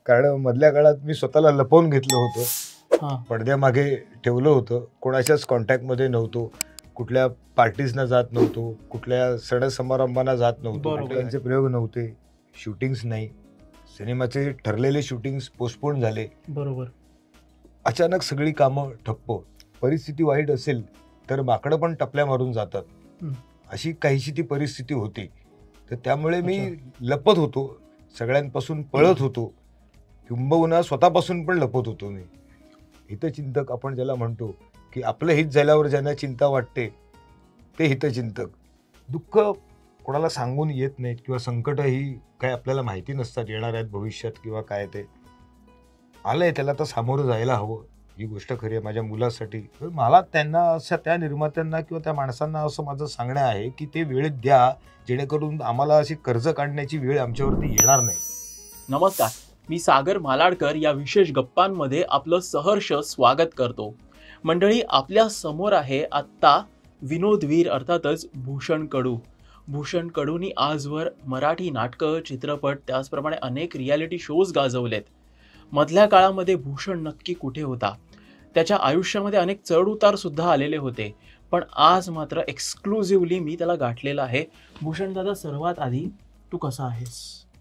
कारण मधल्या काळात मी स्वतःला लपवून घेतलं होतं, पडद्यामागे ठेवलं होतं, कोणाच्याच कॉन्टॅक्टमध्ये नव्हतो, कुठल्या पार्टीजना जात नव्हतो, कुठल्या सण समारंभांना जात नव्हतो, त्यांचे प्रयोग नव्हते, शूटिंग्स नाही, सिनेमाचे ठरलेले शूटिंग्स पोस्टपोन झाले. बरोबर. अचानक सगळी कामं ठप्प. परिस्थिती वाईट असेल तर माकडं पण टपल्या मारून जातात, अशी काहीशी ती परिस्थिती होती. तर त्यामुळे मी लपत होतो, सगळ्यांपासून पळत होतो, किंबहुना स्वतःपासून पण लपत होतो. मी हितचिंतक आपण ज्याला म्हणतो, की आपलं हित झाल्यावर ज्यांना चिंता वाटते ते हितचिंतक. दुःख कोणाला सांगून येत नाहीत किंवा संकट ही काय आपल्याला माहिती नसतात येणार आहेत भविष्यात किंवा काय. ते आलंय त्याला तर सामोरं जायला हवं, ही गोष्ट खरी आहे माझ्या मुलासाठी. मला त्यांना असं त्या निर्मात्यांना किंवा त्या माणसांना असं माझं सांगणं आहे की ते वेळेत द्या, जेणेकरून आम्हाला अशी कर्ज काढण्याची वेळ आमच्यावरती येणार नाही. नमस्कार, मी सागर मालाडकर या विशेष गप्पांमध्ये आपलं सहर्ष स्वागत करतो. मंडळी, आपल्या समोर आहे आत्ता विनोदवीर अर्थातच भूषण कडू. भूषण कडूंनी आजवर मराठी नाटकं, चित्रपट, त्याचप्रमाणे अनेक रियालिटी शोज गाजवलेत. मधल्या काळामध्ये भूषण नक्की कुठे होता? त्याच्या आयुष्यामध्ये अनेक चढ उतार सुद्धा आलेले होते, पण आज मात्र एक्सक्लुझिव्हली मी त्याला गाठलेलं आहे. भूषण दादा, सर्वात आधी तू कसा आहेस?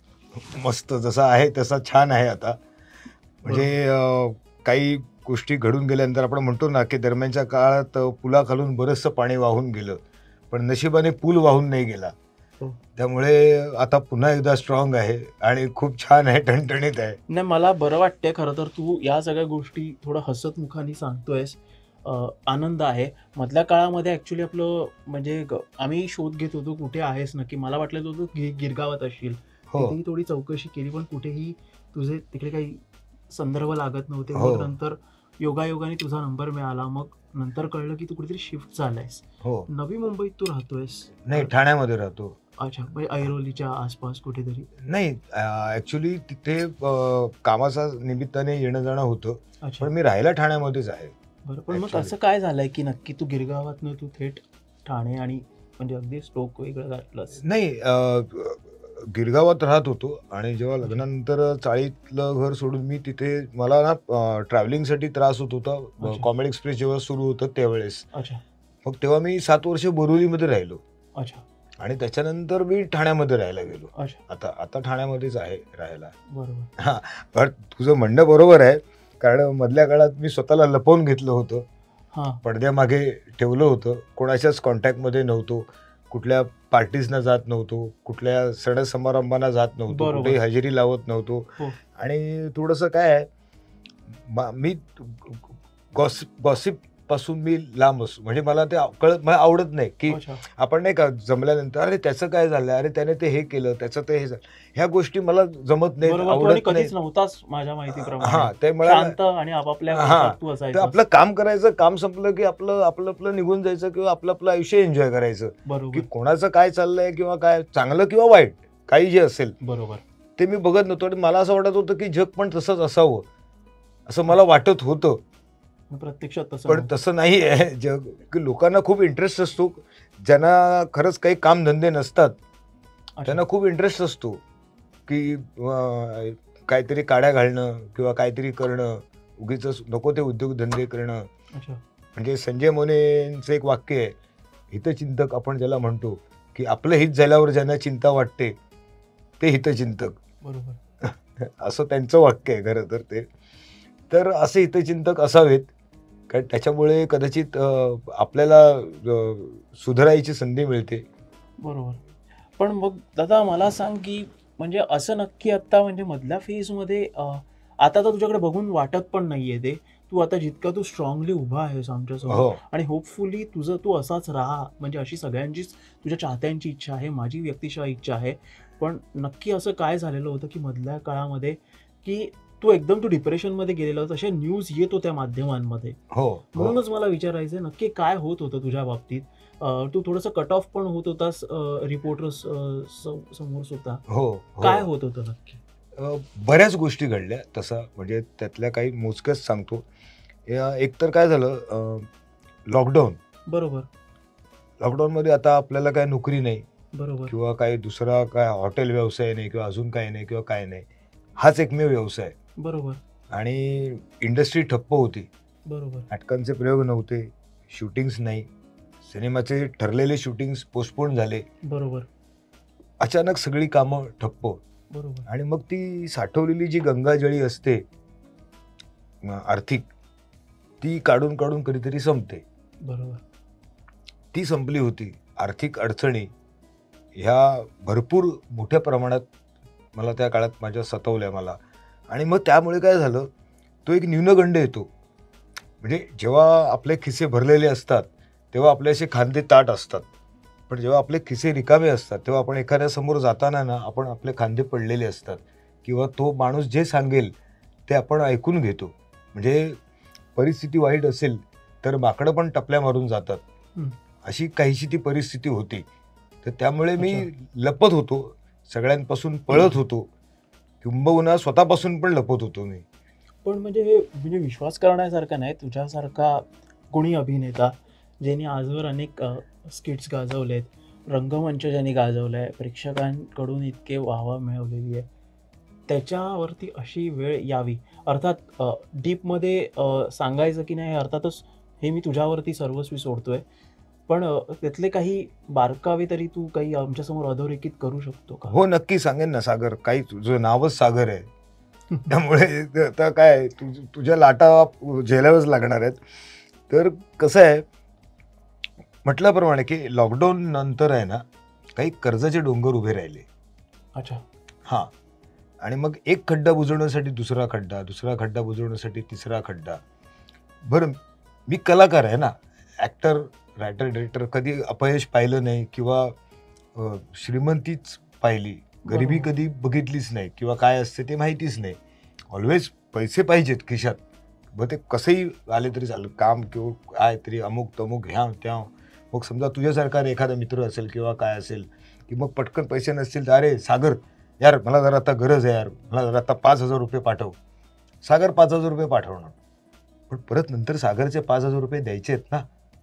मस्त, जसा आहे तसा छान आहे. आता म्हणजे काही गोष्टी घडून गेल्यानंतर आपण म्हणतो ना की दरम्यानच्या काळात पुलाखालून बरंचसं पाणी वाहून गेलं, पण नशिबाने पूल वाहून नाही गेला. त्यामुळे आता पुन्हा एकदा स्ट्रॉंग आहे आणि खूप छान आहे, टणटणीत आहे. नाही, मला बरं वाटतंय खरं तर तू या सगळ्या गोष्टी थोडं हसतमुखाने सांगतोयस. आनंद आहे. मधल्या काळामध्ये ॲक्च्युली आपलं म्हणजे आम्ही शोध घेत होतो कुठे आहेस नक्की. मला वाटलं होतं गिरगावात असशील. तिथेही थोडी चौकशी केली, पण कुठेही तुझे तिकडे काही संदर्भ लागत नव्हते. मग नंतर योगायोगाने तुझा नंबर मिळाला. मग नंतर कळलं की तू कुठेतरी शिफ्ट झालायस. नवी मुंबईत तू राहतोयस? नाही, ठाण्यामध्ये राहतो. अच्छा, म्हणजे ऐरोलीच्या आसपास कुठेतरी? नाही, ऍक्च्युली तिथे कामाच्या निमित्ताने येणं जाणं होतं, पण मी राहायला ठाण्यामध्येच आहे. बरं, पण मग असं काय झालंय की नक्की तू गिरगावातनं तू थेट ठाणे आणि म्हणजे अगदी स्टोक वेगळं घातलंस? नाही, गिरगावात राहत होतो आणि जेव्हा लग्नानंतर चाळीतलं घर सोडून मी तिथे, मला ना ट्रॅव्हलिंगसाठी त्रास होत होता. कॉमेडी एक्सप्रेस जेव्हा सुरू होतं त्यावेळेस, मग तेव्हा मी 7 वर्ष बोरिवलीमध्ये राहिलो. अच्छा. आणि त्याच्यानंतर मी ठाण्यामध्ये राहायला गेलो. आता ठाण्यामध्येच आहे राहायला. बरोबर. हां, पण तुझं म्हणणं बरोबर आहे, कारण मधल्या काळात मी स्वतःला लपवून घेतलं होतं, पडद्यामागे ठेवलं होतं, कोणाच्याच कॉन्टॅक्टमध्ये नव्हतो, कुठल्या पार्टीजना जात नव्हतो, कुठल्या सण समारंभांना जात नव्हतो, कुठेही हजेरी लावत नव्हतो. आणि थोडंसं काय आहे, मी गॉसिप पासून मी लांब असतो. म्हणजे मला ते मला आवडत नाही की आपण नाही का जमल्यानंतर अरे त्याचं काय झालं, अरे त्याने ते हे केलं, त्याचं ते हे झालं, ह्या गोष्टी मला जमत नाही, आवडत नाही. माझ्या माहितीप्रमाणे. हां, ते मला आणि आपलं काम करायचं, काम संपलं की आपलं निघून जायचं किंवा आपलं आयुष्य एन्जॉय करायचं. की कोणाचं काय चाललंय किंवा काय चांगलं किंवा वाईट काही जे असेल बरोबर ते मी बघत नव्हतो. आणि मला असं वाटत होतं की जग पण तसंच असावं असं मला वाटत होतं. प्रत्यक्षात पण तसं नाही आहे जग. की लोकांना खूप इंटरेस्ट असतो, ज्यांना खरंच काही कामधंदे नसतात त्यांना खूप इंटरेस्ट असतो की काहीतरी काड्या घालणं किंवा काहीतरी करणं, उगीच नको ते उद्योगधंदे करणं. म्हणजे संजय मोनेंचं एक वाक्य आहे, हितचिंतक आपण ज्याला म्हणतो, की आपलं हित झाल्यावर ज्यांना चिंता वाटते ते हितचिंतक. बरोबर. असं त्यांचं वाक्य आहे खरं तर ते. तर असे हितचिंतक असावेत, कारण त्याच्यामुळे कदाचित आपल्याला सुधारायची संधी मिळते. बरोबर. पण मग दादा मला सांग की म्हणजे असं नक्की आता म्हणजे मधल्या फेजमध्ये आता तर तुझ्याकडे बघून वाटत पण नाहीये ते, तू आता जितका तू स्ट्रॉंगली उभा आहेस आमच्यासमोर आणि होपफुली तुझं तू असाच राहा, म्हणजे अशी सगळ्यांचीच तुझ्या चाहत्यांची इच्छा आहे, माझी व्यक्तिशः इच्छा आहे. पण नक्की असं काय झालेलं होतं की मधल्या काळामध्ये की तू डिप्रेशनमध्ये गेलेला होता, अशा न्यूज येत होत्या माध्यमांमध्ये. म्हणूनच मला विचारायचं नक्की काय होत होतं तुझ्या बाबतीत. तू थोडंसं कट ऑफ पण होत होतास रिपोर्टर्स समोर सुद्धा. काय होत होतं नक्की? बऱ्याच गोष्टी घडल्या तसं, म्हणजे त्यातल्या काही मोजक्याच सांगतो. एक तर काय झालं, लॉकडाऊन. बरोबर. लॉकडाऊनमध्ये आता आपल्याला काय नोकरी नाही, बरोबर, किंवा काही दुसरा काय हॉटेल व्यवसाय नाही किंवा अजून काही नाही किंवा काय नाही. हाच एकमेव व्यवसाय. बरोबर. आणि इंडस्ट्री ठप्प होती. बरोबर. नाटकांचे प्रयोग नव्हते, शूटिंग्स नाही, सिनेमाचे ठरलेले शूटिंग्स पोस्टपोन झाले. बरोबर. अचानक सगळी कामं ठप्प. बरोबर. आणि मग ती साठवलेली जी गंगाजळी असते आर्थिक, ती काढून काढून कधीतरी संपते. बरोबर. ती संपली होती. आर्थिक अडचणी ह्या भरपूर मोठ्या प्रमाणात मला त्या काळात माझ्या सतावल्या मला. आणि मग त्यामुळे काय झालं, तो एक न्यूनगंड येतो. म्हणजे जेव्हा आपले खिसे भरलेले असतात तेव्हा आपले असे खांदे ताठ असतात, पण जेव्हा आपले खिसे रिकामे असतात तेव्हा आपण एखाद्यासमोर जाताना ना आपण आपले खांदे पडलेले असतात, किंवा तो माणूस जे सांगेल ते आपण ऐकून घेतो. म्हणजे परिस्थिती वाईट असेल तर माकडं पण टपल्या मारून जातात, अशी काहीशी ती परिस्थिती होती. तर त्यामुळे मी लपत होतो, सगळ्यांपासून पळत होतो, किंबहुना स्वतःपासून पण लपत होतो मी. पण म्हणजे विश्वास करण्यासारखा नाही, तुझ्यासारखा कोणी अभिनेता ज्यांनी आजवर अनेक स्किट्स गाजवलेत, रंगमंच ज्यांनी गाजवलाय, प्रेक्षकांकडून इतके वाहवा मिळवलेली आहे, त्याच्यावरती अशी वेळ यावी. अर्थात डीपमध्ये सांगायचं की नाही अर्थातच हे मी तुझ्यावरती सर्वस्वी सोडतोय, पण त्यातले काही बारकावे तरी तू काही आमच्यासमोर अधोरेखित करू शकतो का? हो, नक्की सांगेन ना सागर. काही तुझं नावच सागर आहे, त्यामुळे आता काय तुझ्या लाटा झेलावच लागणार आहेत. तर कसं आहे, म्हटल्याप्रमाणे की लॉकडाऊन नंतर आहे ना काही कर्जाचे डोंगर उभे राहिले. अच्छा. हां. आणि मग एक खड्डा बुजवण्यासाठी दुसरा खड्डा, दुसरा खड्डा बुजवण्यासाठी तिसरा खड्डा. बरं, मी कलाकार आहे ना, ॲक्टर, रायटर, डिरेक्टर. कधी अपयश पाहिलं नाही किंवा श्रीमंतीच पाहिली, गरिबी कधी बघितलीच नाही, किंवा काय असते ते माहितीच नाही. ऑलवेज पैसे पाहिजेत खिशात, मग ते कसंही आले तरी चालेल, काम किंवा काय तरी अमुक तमुक ह्या त्या. मग समजा तुझ्यासारखा एखादा मित्र असेल किंवा काय असेल, की मग पटकन पैसे नसतील तर अरे सागर यार मला जरा आता गरज आहे यार, मला जरा आता 5,000 रुपये पाठव. सागर 5,000 रुपये पाठवणार, पण परत नंतर सागरचे 5,000 रुपये द्यायचे आहेत ना.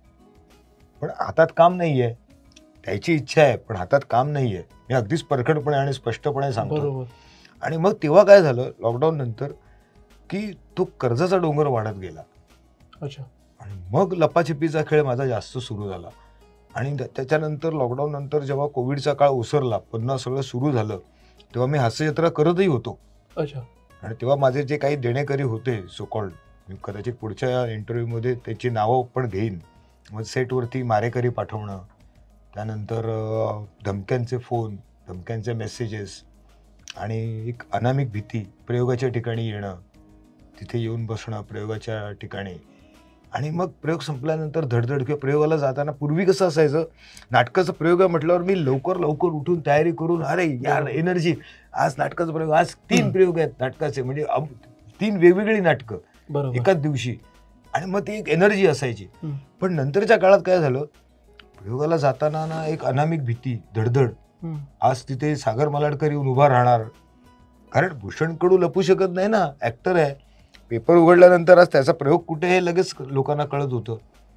पण हातात काम नाही आहे, द्यायची इच्छा आहे पण हातात काम नाही आहे. मी अगदीच परखडपणे आणि स्पष्टपणे सांगतो. आणि मग तेव्हा काय झालं लॉकडाऊन नंतर, की तो कर्जाचा डोंगर वाढत गेला. अच्छा. आणि मग लपाछपीचा खेळ माझा जास्त सुरू झाला. आणि त्याच्यानंतर लॉकडाऊन नंतर जेव्हा कोविडचा काळ ओसरला, पुन्हा सगळं सुरू झालं, तेव्हा मी हास्यजत्रा करतही होतो. अच्छा. आणि तेव्हा माझे जे काही देणेकरी होते सो कॉल्ड, मी कदाचित पुढच्या इंटरव्ह्यूमध्ये त्याची नावं पण घेईन. मग सेटवरती मारेकरी पाठवणं, त्यानंतर धमक्यांचे फोन, धमक्यांचे मेसेजेस, आणि एक अनामिक भीती, प्रयोगाच्या ठिकाणी येणं, तिथे येऊन बसणं प्रयोगाच्या ठिकाणी. आणि मग प्रयोग संपल्यानंतर धडधड, किंवा प्रयोगाला जाताना पूर्वी कसं असायचं, नाटकाचा प्रयोग आहे म्हटल्यावर मी लवकर लवकर उठून तयारी करून, अरे यार एनर्जी, आज नाटकाचा प्रयोग, आज 3 प्रयोग आहेत नाटकाचे, म्हणजे 3 वेगवेगळी नाटकं एकाच दिवशी. आणि मग ती एक एनर्जी असायची. पण नंतरच्या काळात काय झालं, प्रयोगाला जाताना ना एक अनामिक भीती, धडधड. आज तिथे सागर मालाडकर येऊन उभा राहणार, कारण भूषण कडू लपू शकत नाही ना, ऍक्टर आहे. पेपर उघडल्यानंतर आज त्याचा प्रयोग कुठे हे लगेच लोकांना कळत होतं.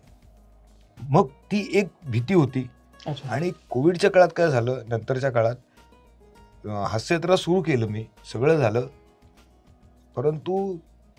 मग ती एक भीती होती. आणि कोविडच्या काळात काय झालं, नंतरच्या काळात हास्यजत्रा सुरू केलं मी, सगळं झालं. परंतु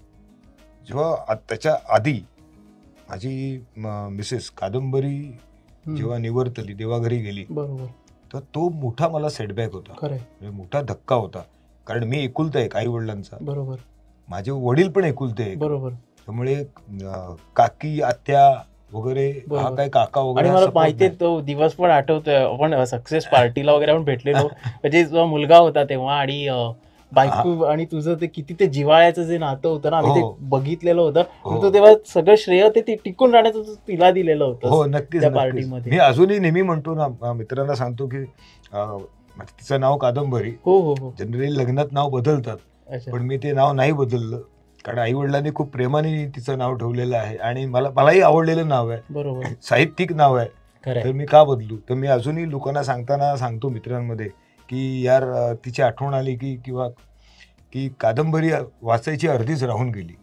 जेव्हा त्याच्या आधी माझी मिसेस कादंबरी जेव्हा निवर्तली, देवाघरी गेली, तर तो मोठा मला सेटबॅक होता, म्हणजे मोठा धक्का होता. कारण मी एकुलता एक आई वडिलांचा, माझे वडील पण एकुलते एक, त्यामुळे काकी आत्या वगैरे, हा काय काका वगैरे. मला माहितीये तो दिवस पण आठवतोय, आपण सक्सेस पार्टीला वगैरे आपण भेटलेलो, म्हणजे जो मुलगा होता तेव्हा, आणि बायको आणि तुझं ते किती ते जिव्हाळ्याचं जे नातं होतं ना, आम्ही ते बघितलेलं होतं. तो तेव्हा सगळं श्रेय ते टिकून राहण्याचं तिला दिलेलं होतं. हो, नक्कीच पार्टीमध्ये. मी अजूनही नेहमी म्हणतो ना, मित्रांना सांगतो की तिचं नाव कादंबरी. जनरली लग्नात नाव बदलतात, पण मी ते नाव नाही बदललं, कारण आई वडिलांनी खूप प्रेमाने तिचं नाव ठेवलेलं आहे आणि मलाही आवडलेलं नाव आहे, साहित्यिक नाव आहे. तर मी का बदलू. तर मी अजूनही लोकांना सांगताना सांगतो मित्रांमध्ये की यार तिची आठवण आली की, किंवा की कादंबरी वाचायची अर्धीच राहून गेली.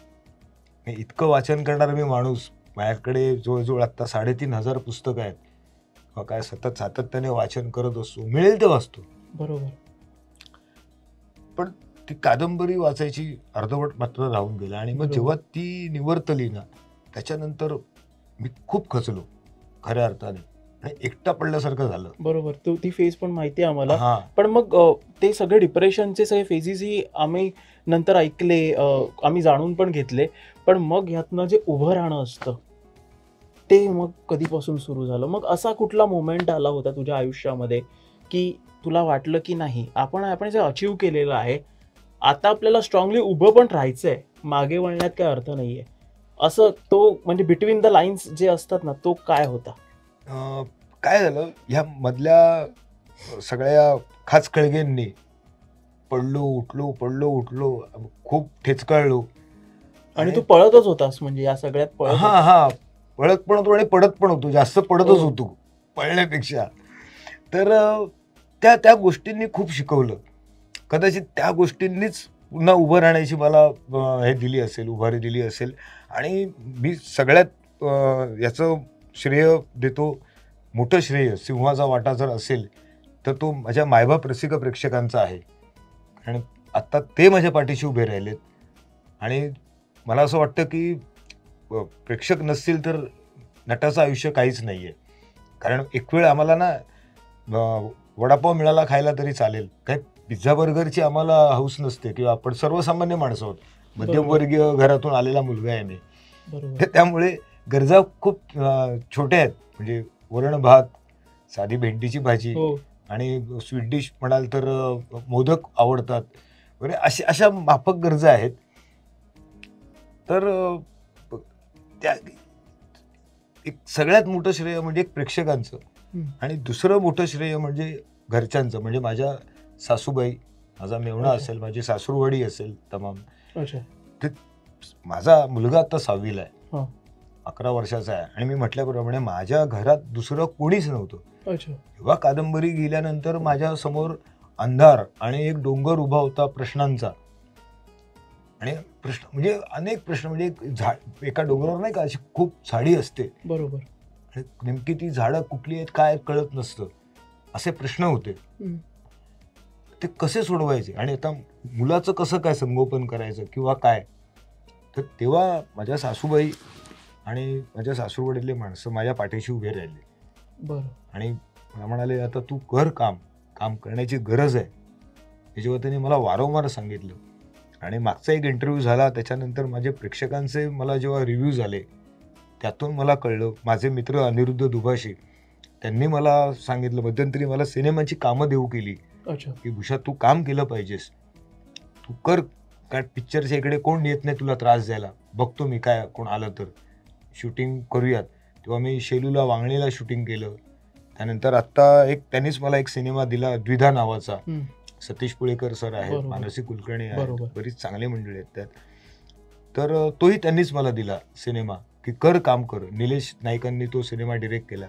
इतकं वाचन करणारा मी माणूस, माझ्याकडे जवळजवळ आता 3,500 पुस्तकं आहेत, काय सातत्याने वाचन करत असतो, मिळेल ते वाचतो. बरोबर. पण ती कादंबरी वाचायची अर्धवट मात्र राहून गेला. आणि मग बरोबर. जेव्हा ती निवर्तली ना, त्याच्यानंतर मी खूप खचलो खऱ्या अर्थाने आणि एकटा पडल्यासारखं झालं. बरोबर. ती फेज पण माहिती आहे आम्हाला. हा, पण मग ते सगळे डिप्रेशनचे सगळे फेजेसही आम्ही नंतर ऐकले, आम्ही जाणून पण घेतले. पण मग ह्यातनं जे उभं राहणं असतं ते मग कधीपासून सुरू झालं? मग असा कुठला मोमेंट आला होता तुझ्या आयुष्यामध्ये की तुला वाटलं की नाही, आपण जे अचीव केलेलं आहे, आता आपल्याला स्ट्रॉंगली उभं पण राहायचंय, मागे वळण्यात काय अर्थ नाहीये, असं तो म्हणजे बिटवीन द लाईन्स जे असतात ना, तो काय होता? काय झालं, ह्या मधल्या सगळ्या खाचखळग्यांनी पडलो उठलो खूप ठेचकाळलो. आणि तू पळतच होतास, म्हणजे या सगळ्यात पळत हा होतास. हा पळत पण होतो आणि पडत पण होतो, जास्त पडतच हो. होतो पळण्यापेक्षा. तर त्या गोष्टींनी खूप शिकवलं. कदाचित त्या गोष्टींनीच पुन्हा उभं राहण्याची मला हे दिली असेल, उभारी दिली असेल. आणि मी सगळ्यात याचं श्रेय देतो, मोठं श्रेय सिंहाचा वाटा जर असेल तर तो माझ्या मायबाप रसिक प्रेक्षकांचा आहे. कारण आत्ता ते माझ्या पाठीशी उभे राहिलेत. आणि मला असं वाटतं की प्रेक्षक नसतील तर नटाचं आयुष्य काहीच नाही आहे. कारण एक वेळ आम्हाला ना वडापाव मिळाला खायला तरी चालेल, काय पिझ्झा बर्गरची आम्हाला हौस नसते, किंवा आपण सर्वसामान्य माणसं आहोत, मध्यमवर्गीय घरातून आलेला मुलगा आहे मी. बरोबर. त्यामुळे गरजा खूप छोट्या आहेत. म्हणजे वरण भात, साधी भेंडीची भाजी हो. आणि स्वीट डिश म्हणाल तर मोदक आवडतात वगैरे, अशा माफक गरजा आहेत. तर त्या एक सगळ्यात मोठं श्रेय म्हणजे एक प्रेक्षकांचं, आणि दुसरं मोठं श्रेय म्हणजे घरच्यांचं. म्हणजे माझ्या सासूबाई, माझा मेवणा असेल, माझी सासूरवाडी असेल तमाम. ते माझा मुलगा आता 6वीला आहे, 11 वर्षाचा आहे. आणि मी म्हटल्याप्रमाणे माझ्या घरात दुसरं कोणीच नव्हतं. जेव्हा कादंबरी गेल्यानंतर माझ्या समोर अंधार आणि एक डोंगर उभा होता प्रश्नांचा. आणि प्रश्न म्हणजे अनेक प्रश्न, म्हणजे एका डोंगरावर नाही का अशी खूप झाडी असते, बरोबर, आणि नेमकी ती झाडं कुठली आहेत काय कळत नसतं, असे प्रश्न होते. ते कसे सोडवायचे, आणि आता मुलाचं कसं काय संगोपन करायचं किंवा काय. तर तेव्हा माझ्या सासूबाई आणि माझ्या सासूरवडीतले माणसं माझ्या पाठीशी उभे राहिले. बरं. आणि मला म्हणाले, आता तू कर काम करण्याची गरज आहे. हे जेव्हा त्यांनी मला वारंवार सांगितलं. आणि मागचा एक इंटरव्ह्यू झाला, त्याच्यानंतर माझे प्रेक्षकांचे मला जेव्हा रिव्ह्यूज आले, त्यातून मला कळलं. माझे मित्र अनिरुद्ध दुभाषी, त्यांनी मला सांगितलं, मध्यंतरी मला सिनेमाची कामं देऊ केली की भूषा तू काम केलं पाहिजेस, तू कर, कारण पिक्चरच्या इकडे कोण येत नाही तुला त्रास द्यायला, बघतो मी काय कोण आलं तर शूटिंग करूयात. तेव्हा मी शेलूला वांगणीला शूटिंग केलं. त्यानंतर आत्ता त्यांनीच मला एक सिनेमा दिला द्विधा नावाचा. सतीश पुळेकर सर आहेत, मानसी कुलकर्णी आहेत, बरीच चांगली मंडळी आहेत त्यात. तर तोही त्यांनीच मला दिला सिनेमा, की काम कर. निलेश नाईकांनी तो सिनेमा डिरेक्ट केला.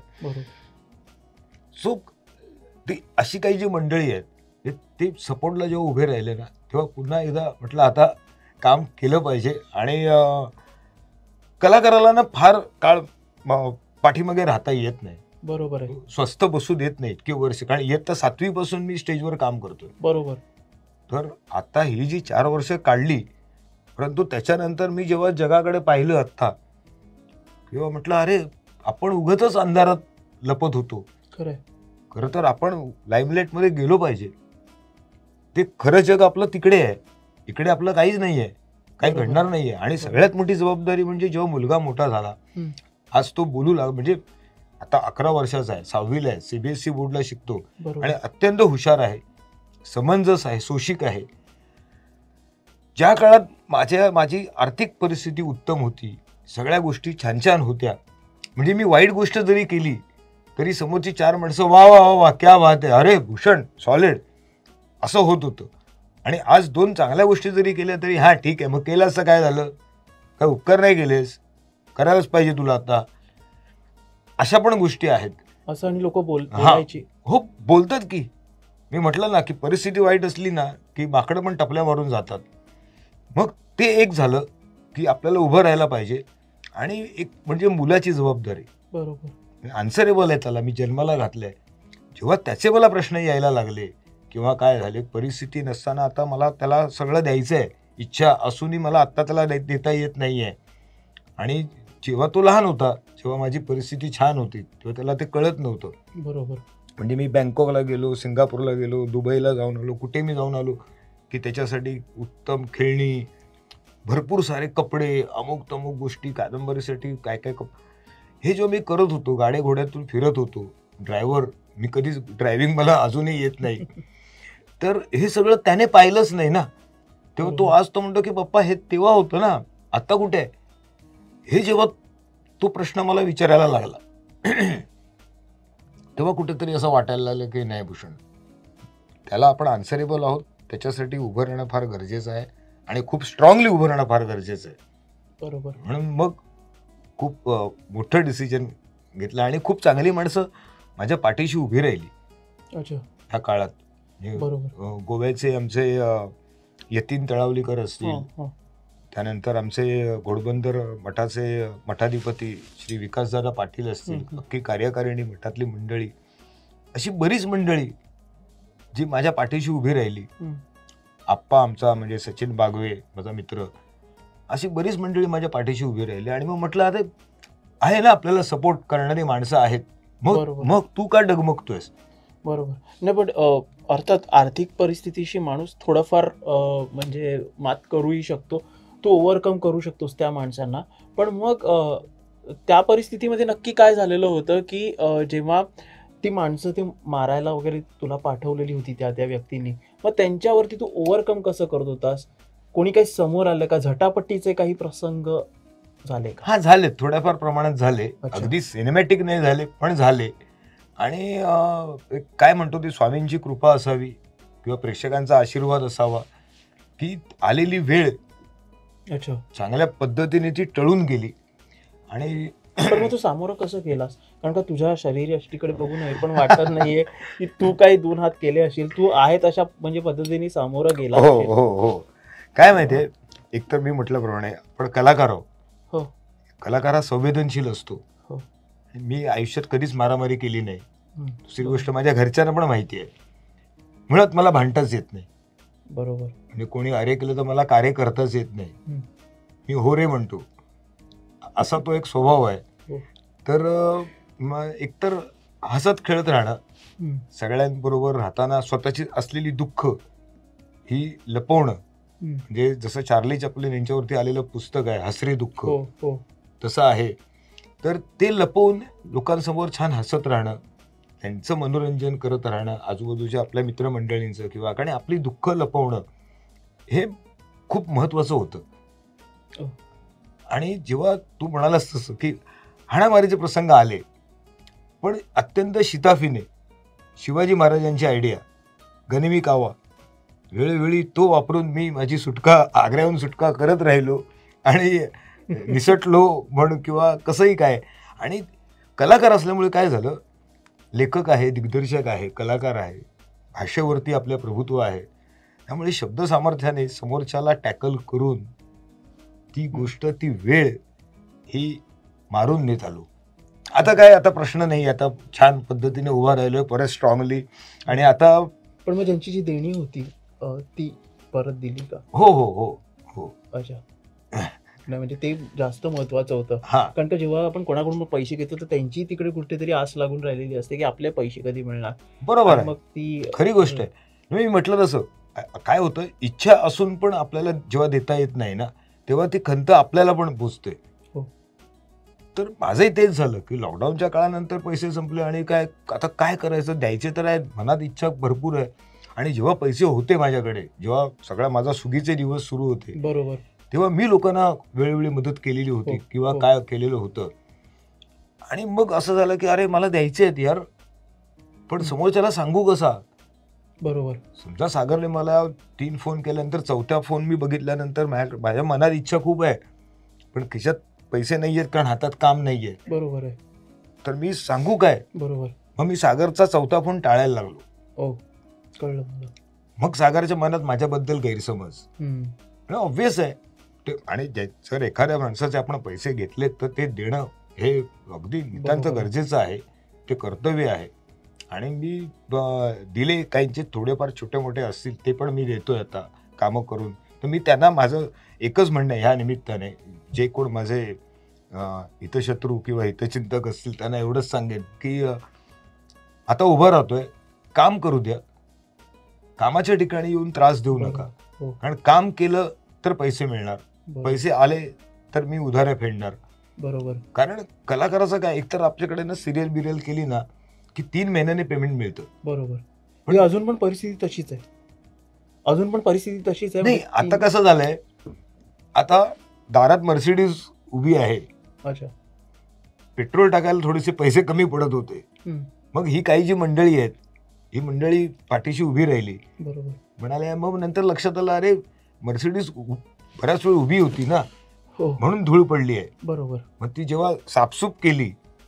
सो ती अशी काही जी मंडळी आहेत ते सपोर्टला जेव्हा उभे राहिले ना, तेव्हा पुन्हा एकदा म्हटलं आता काम केलं पाहिजे. आणि कलाकाराला ना फार काळ पाठीमागे राहता येत नाही. बरोबर आहे. स्वस्थ बसू देत नाही इतकी वर्ष, कारण इयत्ता 7वी पासून मी स्टेजवर काम करतोय. बरोबर. तर आता ही जी 4 वर्ष काढली, परंतु त्याच्यानंतर मी जेव्हा जगाकडे पाहिलं आत्ता, तेव्हा म्हटलं अरे आपण उगाचच अंधारात लपत होतो. खरं तर आपण लाईमलाईटमध्ये गेलो पाहिजे. ते खरं जग आपलं तिकडे आहे, इकडे आपलं काहीच नाही आहे, काही घडणार नाही आहे. आणि सगळ्यात मोठी जबाबदारी म्हणजे जेव्हा मुलगा मोठा झाला, आज तो बोलू लागला, म्हणजे आता 11 वर्षाचा आहे, 6वीला आहे, CBSE बोर्डला शिकतो आणि अत्यंत हुशार आहे, समंजस आहे, सोशिक आहे. ज्या काळात माझी आर्थिक परिस्थिती उत्तम होती, सगळ्या गोष्टी छान छान होत्या, म्हणजे मी वाईट गोष्ट जरी केली तरी समोरची 4 माणसं वा वा वा वा क्या बात आहे, अरे भूषण सॉलिड, असं होत होतं. आणि आज 2 चांगल्या गोष्टी जरी केल्या तरी हा ठीक आहे, मग केलं असं काय झालं, काय उपकार नाही केलेस, करायलाच पाहिजे तुला आता, अशा पण गोष्टी आहेत. असं आणि लोक बोलायची. हो, बोलतात की. मी म्हटलं ना की परिस्थिती वाईट असली ना की माकडं पण टपल्या मारून जातात. मग ते एक झालं की आपल्याला उभं राहायला पाहिजे. आणि एक म्हणजे मुलाची जबाबदारी. बरोबर. आन्सरेबल आहे त्याला, मी जन्माला घातलंय. जेव्हा त्याचे मला प्रश्न यायला लागले किंवा काय झाले, परिस्थिती नसताना आता मला त्याला सगळं द्यायचं आहे, इच्छा असूनही मला आत्ता त्याला देता येत नाही आहे. आणि जेव्हा तो लहान होता, जेव्हा माझी परिस्थिती छान होती, तेव्हा त्याला ते कळत नव्हतं. बरोबर. म्हणजे मी बँकॉकला गेलो, सिंगापूरला गेलो, दुबईला जाऊन आलो, कुठे मी जाऊन आलो की त्याच्यासाठी उत्तम खेळणी, भरपूर सारे कपडे, अमुक तमुक गोष्टी, कादंबरीसाठी काय काय हे जो मी करत होतो, गाड्या घोड्यातून फिरत होतो, ड्रायव्हर, मी कधीच ड्रायव्हिंग मला अजूनही येत नाही, तर हे सगळं त्याने पाहिलंच नाही ना. तेव्हा तो आज तो म्हणतो की पप्पा हे तेव्हा होतं ना, आता कुठे आहे? हे जेव्हा तो प्रश्न मला विचारायला लागला तेव्हा कुठेतरी असं वाटायला लागलं की नाही भूषण, त्याला आपण आन्सरेबल आहोत, त्याच्यासाठी उभं राहणं फार गरजेचं आहे आणि खूप स्ट्रॉंगली उभं राहणं फार गरजेचं आहे. बरोबर. म्हणून मग खूप मोठं डिसिजन घेतलं आणि खूप चांगली माणसं माझ्या पाठीशी उभी राहिली. अच्छा. ह्या काळात. बरोबर. गोव्याचे आमचे यतीन तळावलीकर असतील, त्यानंतर आमचे घोडबंदर मठाचे मठाधिपती श्री विकासदादा पाटील असतील, अख्खी कार्यकारिणी, मठातली मंडळी, अशी बरीच मंडळी जी माझ्या पाठीशी उभी राहिली. आप्पा आमचा म्हणजे सचिन बागवे माझा मित्र, अशी बरीच मंडळी माझ्या पाठीशी उभी राहिली. आणि मग म्हटलं अरे आहे ना आपल्याला सपोर्ट करणारी माणसं आहेत, मग तू का डगमगतोयस? बरोबर. नाही पण अर्थात आर्थिक परिस्थितीशी माणूस थोडाफार म्हणजे मात करूही शकतो, तो ओव्हरकम करू शकतोस त्या माणसांना. पण मग त्या परिस्थितीमध्ये नक्की काय झालेलं होतं की जेव्हा ती माणसं ती मारायला वगैरे तुला पाठवलेली होती त्या व्यक्तींनी, मग त्यांच्यावरती तू ओव्हरकम कसं करत होतास? कोणी काही समोर आलं का? झटापट्टीचे काही प्रसंग झाले का? हा, झाले, थोड्याफार प्रमाणात झाले, अगदी सिनेमॅटिक नाही झाले पण झाले. आणि काय म्हणतो ती स्वामींची कृपा असावी किंवा प्रेक्षकांचा आशीर्वाद असावा की आलेली वेळ चांगल्या पद्धतीने ती टळून गेली. आणि पण मग तू सामोरं कसं केलास? कारण का तुझ्या शरीरयष्टीकडे बघून हे पण वाटत नाहीये की तू काही 2 हात केले असशील, तू आहे तशा म्हणजे पद्धतीने सामोरं गेला. हो हो हो. काय माहितीये, एकतर मी म्हटल्याप्रमाणे आपण कलाकार आहोत. हो. कलाकार हा संवेदनशील असतो. मी आयुष्यात कधीच मारामारी केली नाही. दुसरी गोष्ट माझ्या घरच्यांना पण माहिती आहे, मुळात मला भांडताच येत नाही. बरोबर. म्हणजे कोणी अरे केलं तर मला कार्य करताच येत नाही. मी हो रे म्हणतो, असा तो एक स्वभाव आहे. तर एकतर हसत खेळत राहणं, सगळ्यांबरोबर राहताना स्वतःची असलेली दुःख ही लपवणं, म्हणजे जसं चार्ली चॅप्लिन यांच्यावरती आलेलं पुस्तक आहे हसरे दुःख, तसं आहे. तर ते लपवून लोकांसमोर छान हसत राहणं, त्यांचं मनोरंजन करत राहणं, आजूबाजूच्या आपल्या मित्रमंडळींचं किंवा आणि आपली दुःख लपवणं, हे खूप महत्त्वाचं होतं. आणि जेव्हा तू म्हणालास तसं की हाणामारीचे प्रसंग आले, पण अत्यंत शिताफीने शिवाजी महाराजांची आयडिया गनिमी कावा, वेळोवेळी तो वापरून मी माझी सुटका, आग्र्याहून सुटका करत राहिलो आणि निसटलो म्हणून किंवा कसंही काय. आणि कलाकार असल्यामुळे काय झालं, लेखक आहे, दिग्दर्शक आहे, कलाकार आहे, भाषेवरती आपलं प्रभुत्व आहे, त्यामुळे शब्द सामर्थ्याने समोरच्याला टॅकल करून ती गोष्ट, ती वेळ ही मारून नेत आलो. आता काय, आता प्रश्न नाही, आता छान पद्धतीने उभा राहिलोय परत स्ट्रॉंगली. आणि आता पण मग ज्यांची जी देणी होती ती परत दिली का? हो हो हो हो. अच्छा. नाही म्हणजे ते जास्त महत्वाचं होतं. हा, कारण का जेव्हा आपण कोणाकडून पैसे घेतो तर त्यांची तिकडे कुठेतरी आस लागून राहिलेली असते की आपले पैसे कधी मिळणार. बरोबर आहे, मग ती खरी गोष्ट आहे. मी म्हटलं तसं काय होतं, इच्छा असून पण आपल्याला जेव्हा देता येत नाही ना, तेव्हा ती खंत आपल्याला पण पोचते. तर माझंही तेच झालं की लॉकडाऊनच्या काळानंतर पैसे संपले आणि काय आता काय करायचं, द्यायचे तर आहेत, मनात इच्छा भरपूर आहे. आणि जेव्हा पैसे होते माझ्याकडे, जेव्हा सगळा माझा सुगीचे दिवस सुरू होते, बरोबर, तेव्हा मी लोकांना वेळोवेळी मदत केलेली होती किंवा काय केलेलं होतं. आणि मग असं झालं की अरे मला द्यायचे आहेत यार, पण समोरच्याला सांगू कसा? बरोबर. समजा सागरने मला 3 फोन केल्यानंतर 4थ्या फोन मी बघितल्यानंतर माझ्या मनात इच्छा खूप आहे, पण खिशात पैसे नाही आहेत कारण हातात काम नाही आहे. बरोबर आहे. तर मी सांगू काय? बरोबर. मग मी सागरचा 4था फोन टाळायला लागलो. कळलं मला. मग सागरच्या मनात माझ्याबद्दल गैरसमज, ऑब्व्हियस आहे ते. आणि जर एखाद्या माणसाचे आपण पैसे घेतले तर ते देणं हे अगदी नितांत गरजेचं आहे, ते कर्तव्य आहे. आणि मी दिले काहींचे थोडेफार छोटे मोठे असतील ते पण मी देतोय आता कामं करून. तर मी त्यांना माझं एकच म्हणणं आहे ह्या निमित्ताने, जे कोण माझे हितशत्रू किंवा हितचिंतक असतील त्यांना एवढंच सांगेन की आता उभं राहतोय, काम करू द्या, कामाच्या ठिकाणी येऊन त्रास देऊ नका. कारण काम केलं तर पैसे मिळणार, पैसे आले तर मी उधाऱ्या फेडणार. बरोबर. कारण कलाकाराचं काय, एकतर आपल्याकडे ना सिरियल बिरियल केली ना की 3 महिन्याने पेमेंट मिळतं. बरोबर. म्हणजे अजून पण परिस्थिती तशीच आहे, अजून पण परिस्थिती तशीच आहे. नाही, आता कसं झालंय, आता दारात मर्सिडीज उभी आहे, अच्छा, पेट्रोल टाकायला थोडेसे पैसे कमी पडत होते. मग ही काही जी मंडळी आहेत, ही मंडळी पाठीशी उभी राहिली. बरोबर. म्हणाले, मग नंतर लक्षात आलं, अरे मर्सिडीज बऱ्याच वेळ उभी होती ना, हो, म्हणून धूळ पडली आहे. बरोबर. मग ती जेव्हा साफसूफ केली